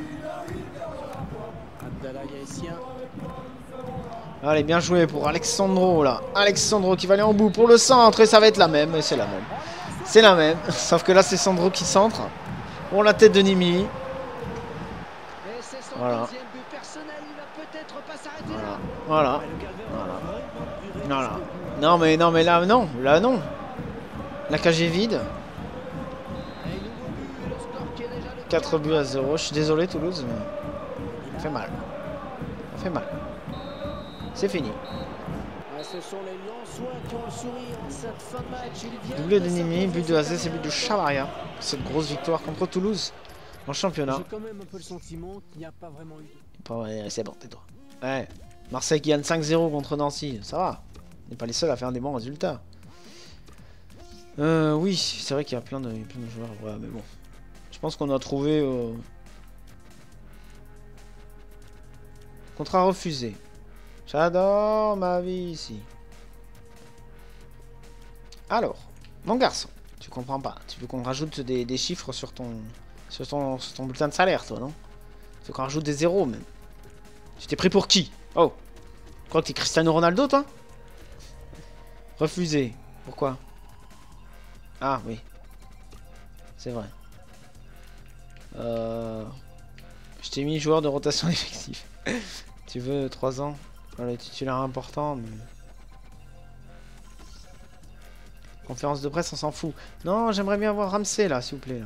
Allez, bien joué pour Alexandro là. Alexandro qui va aller en bout pour le centre et ça va être la même. Et c'est la même. C'est la même. Sauf que là, c'est Sandro qui centre. Pour la tête de Nimli. Voilà. Voilà. Voilà. Voilà. Voilà. Non, mais non, mais là, non. Là, non. La cage est vide. quatre buts à zéro. Je suis désolé, Toulouse, mais ça fait mal. Ça fait mal. C'est fini. Doublé de Nimli, but de Azé, c'est but de Chavaria. Cette grosse victoire contre Toulouse en championnat. J'ai quand même un peu le sentiment qu'il n'y a pas vraiment eu. Pas vrai, c'est bon, tais-toi. Ouais. Marseille qui gagne cinq zéro contre Nancy, ça va. On n'est pas les seuls à faire des bons résultats. Euh, oui, c'est vrai qu'il y a plein de, plein de joueurs. Ouais, mais bon. Je pense qu'on a trouvé. Euh... Contrat refusé. J'adore ma vie ici. Alors, mon garçon, tu comprends pas. Tu veux qu'on rajoute des, des chiffres sur ton, sur ton, sur ton bulletin de salaire, toi, non? Tu veux qu'on rajoute des zéros, même. Tu t'es pris pour qui? Oh, tu crois que t'es Cristiano Ronaldo, toi? Refusé. Pourquoi? Ah, oui. C'est vrai. Euh... Je t'ai mis joueur de rotation effective. Tu veux trois ans? Le titulaire important, mais... Conférence de presse, on s'en fout. Non, j'aimerais bien voir Ramsey, là, s'il vous plaît. Là.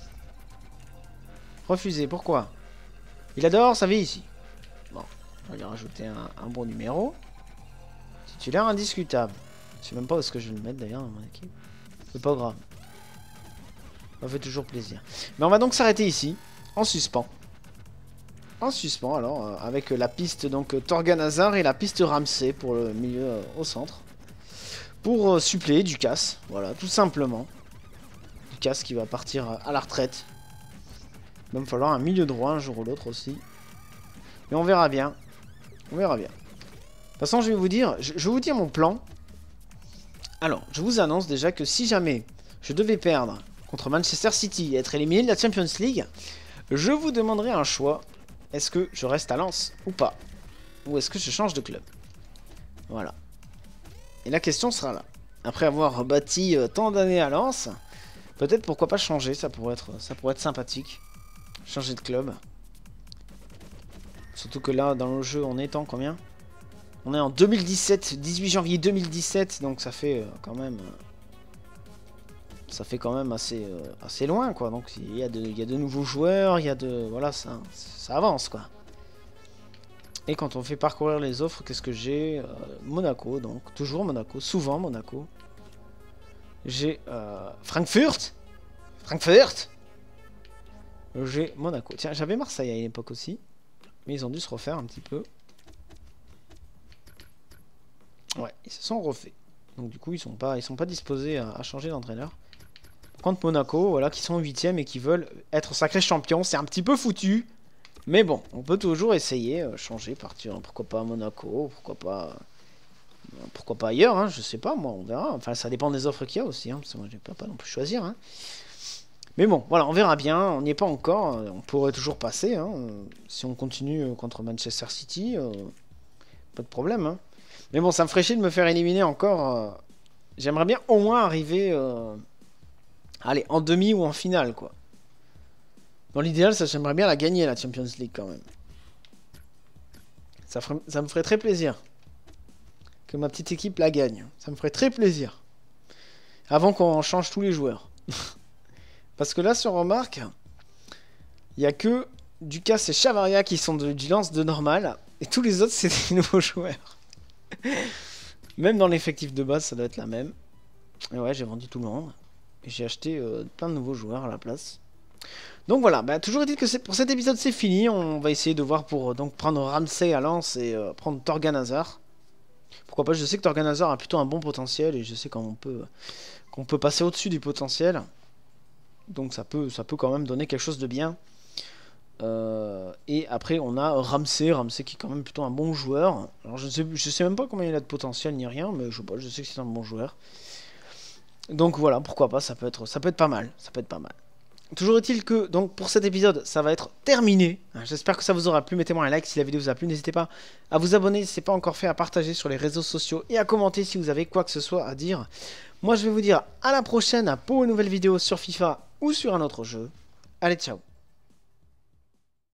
Refusé, pourquoi? Il adore sa vie, ici. Bon, on va lui rajouter un, un bon numéro. Titulaire indiscutable. Je sais même pas où est-ce que je vais le mettre, d'ailleurs, dans mon équipe. C'est pas grave. Ça fait toujours plaisir. Mais on va donc s'arrêter ici, en suspens. En suspens alors, euh, avec la piste donc Torgan Hazard et la piste Ramsey pour le milieu euh, au centre. Pour euh, suppléer Ducasse, voilà, tout simplement. Ducasse qui va partir euh, à la retraite. Il va me falloir un milieu droit un jour ou l'autre aussi. Mais on verra bien. On verra bien. De toute façon, je vais vous dire, je, je vais vous dire mon plan. Alors, je vous annonce déjà que si jamais je devais perdre contre Manchester City et être éliminé de la Champions League, je vous demanderai un choix. Est-ce que je reste à Lens ou pas? Ou est-ce que je change de club? Voilà. Et la question sera là. Après avoir bâti euh, tant d'années à Lens, peut-être pourquoi pas changer, ça pourrait être, ça pourrait être sympathique. Changer de club. Surtout que là, dans le jeu, on est en combien? On est en deux mille dix-sept, dix-huit janvier deux mille dix-sept, donc ça fait euh, quand même... Euh, ça fait quand même assez, euh, assez loin, quoi. Donc il y, a de, il y a de nouveaux joueurs, il y a de... Voilà, ça, ça avance, quoi. Et quand on fait parcourir les offres, qu'est-ce que j'ai? euh, Monaco, donc toujours Monaco, souvent Monaco. J'ai euh, Frankfurt. Frankfurt. J'ai Monaco. Tiens, j'avais Marseille à une époque aussi. Mais ils ont dû se refaire un petit peu. Ouais, ils se sont refaits. Donc du coup, ils sont pas, ils sont pas disposés à, à changer d'entraîneur. Contre Monaco, voilà, qui sont huitième et qui veulent être sacrés champions. C'est un petit peu foutu. Mais bon, on peut toujours essayer, euh, changer, partir. Pourquoi pas à Monaco, pourquoi pas... Euh, pourquoi pas ailleurs, hein, je sais pas, moi, on verra. Enfin, ça dépend des offres qu'il y a aussi, hein, parce que moi, je ne peux pas non plus choisir. Hein. Mais bon, voilà, on verra bien. On n'y est pas encore. On pourrait toujours passer. Hein, si on continue contre Manchester City, euh, pas de problème. Hein. Mais bon, ça me ferait chier de me faire éliminer encore. Euh, J'aimerais bien au moins arriver... Euh, allez, en demi ou en finale, quoi. Dans l'idéal, ça j'aimerais bien la gagner, la Champions League, quand même. Ça, ferait, ça me ferait très plaisir. Que ma petite équipe la gagne. Ça me ferait très plaisir. Avant qu'on change tous les joueurs. Parce que là, si on remarque, il n'y a que Ducasse et Chavaria qui sont de, du lance de normal. Et tous les autres, c'est des nouveaux joueurs. Même dans l'effectif de base, ça doit être la même. Et ouais, j'ai vendu tout le monde. Et j'ai acheté euh, plein de nouveaux joueurs à la place. Donc voilà, bah, toujours est-il que pour cet épisode c'est fini. On va essayer de voir pour euh, donc prendre Ramsey à Lens et euh, prendre Torgan Hazard. Pourquoi pas, je sais que Torgan Hazard a plutôt un bon potentiel et je sais qu'on peut, qu'on peut passer au-dessus du potentiel. Donc ça peut, ça peut quand même donner quelque chose de bien. Euh, et après on a Ramsey, Ramsey qui est quand même plutôt un bon joueur. Alors je sais, je sais même pas combien il a de potentiel ni rien, mais je sais pas, je sais que c'est un bon joueur. Donc voilà, pourquoi pas, ça peut être, ça peut être pas mal, ça peut être pas mal. Toujours est-il que, donc pour cet épisode, ça va être terminé. J'espère que ça vous aura plu. Mettez-moi un like si la vidéo vous a plu. N'hésitez pas à vous abonner si ce n'est pas encore fait, à partager sur les réseaux sociaux et à commenter si vous avez quoi que ce soit à dire. Moi, je vais vous dire à la prochaine pour une nouvelle vidéo sur FIFA ou sur un autre jeu. Allez, ciao!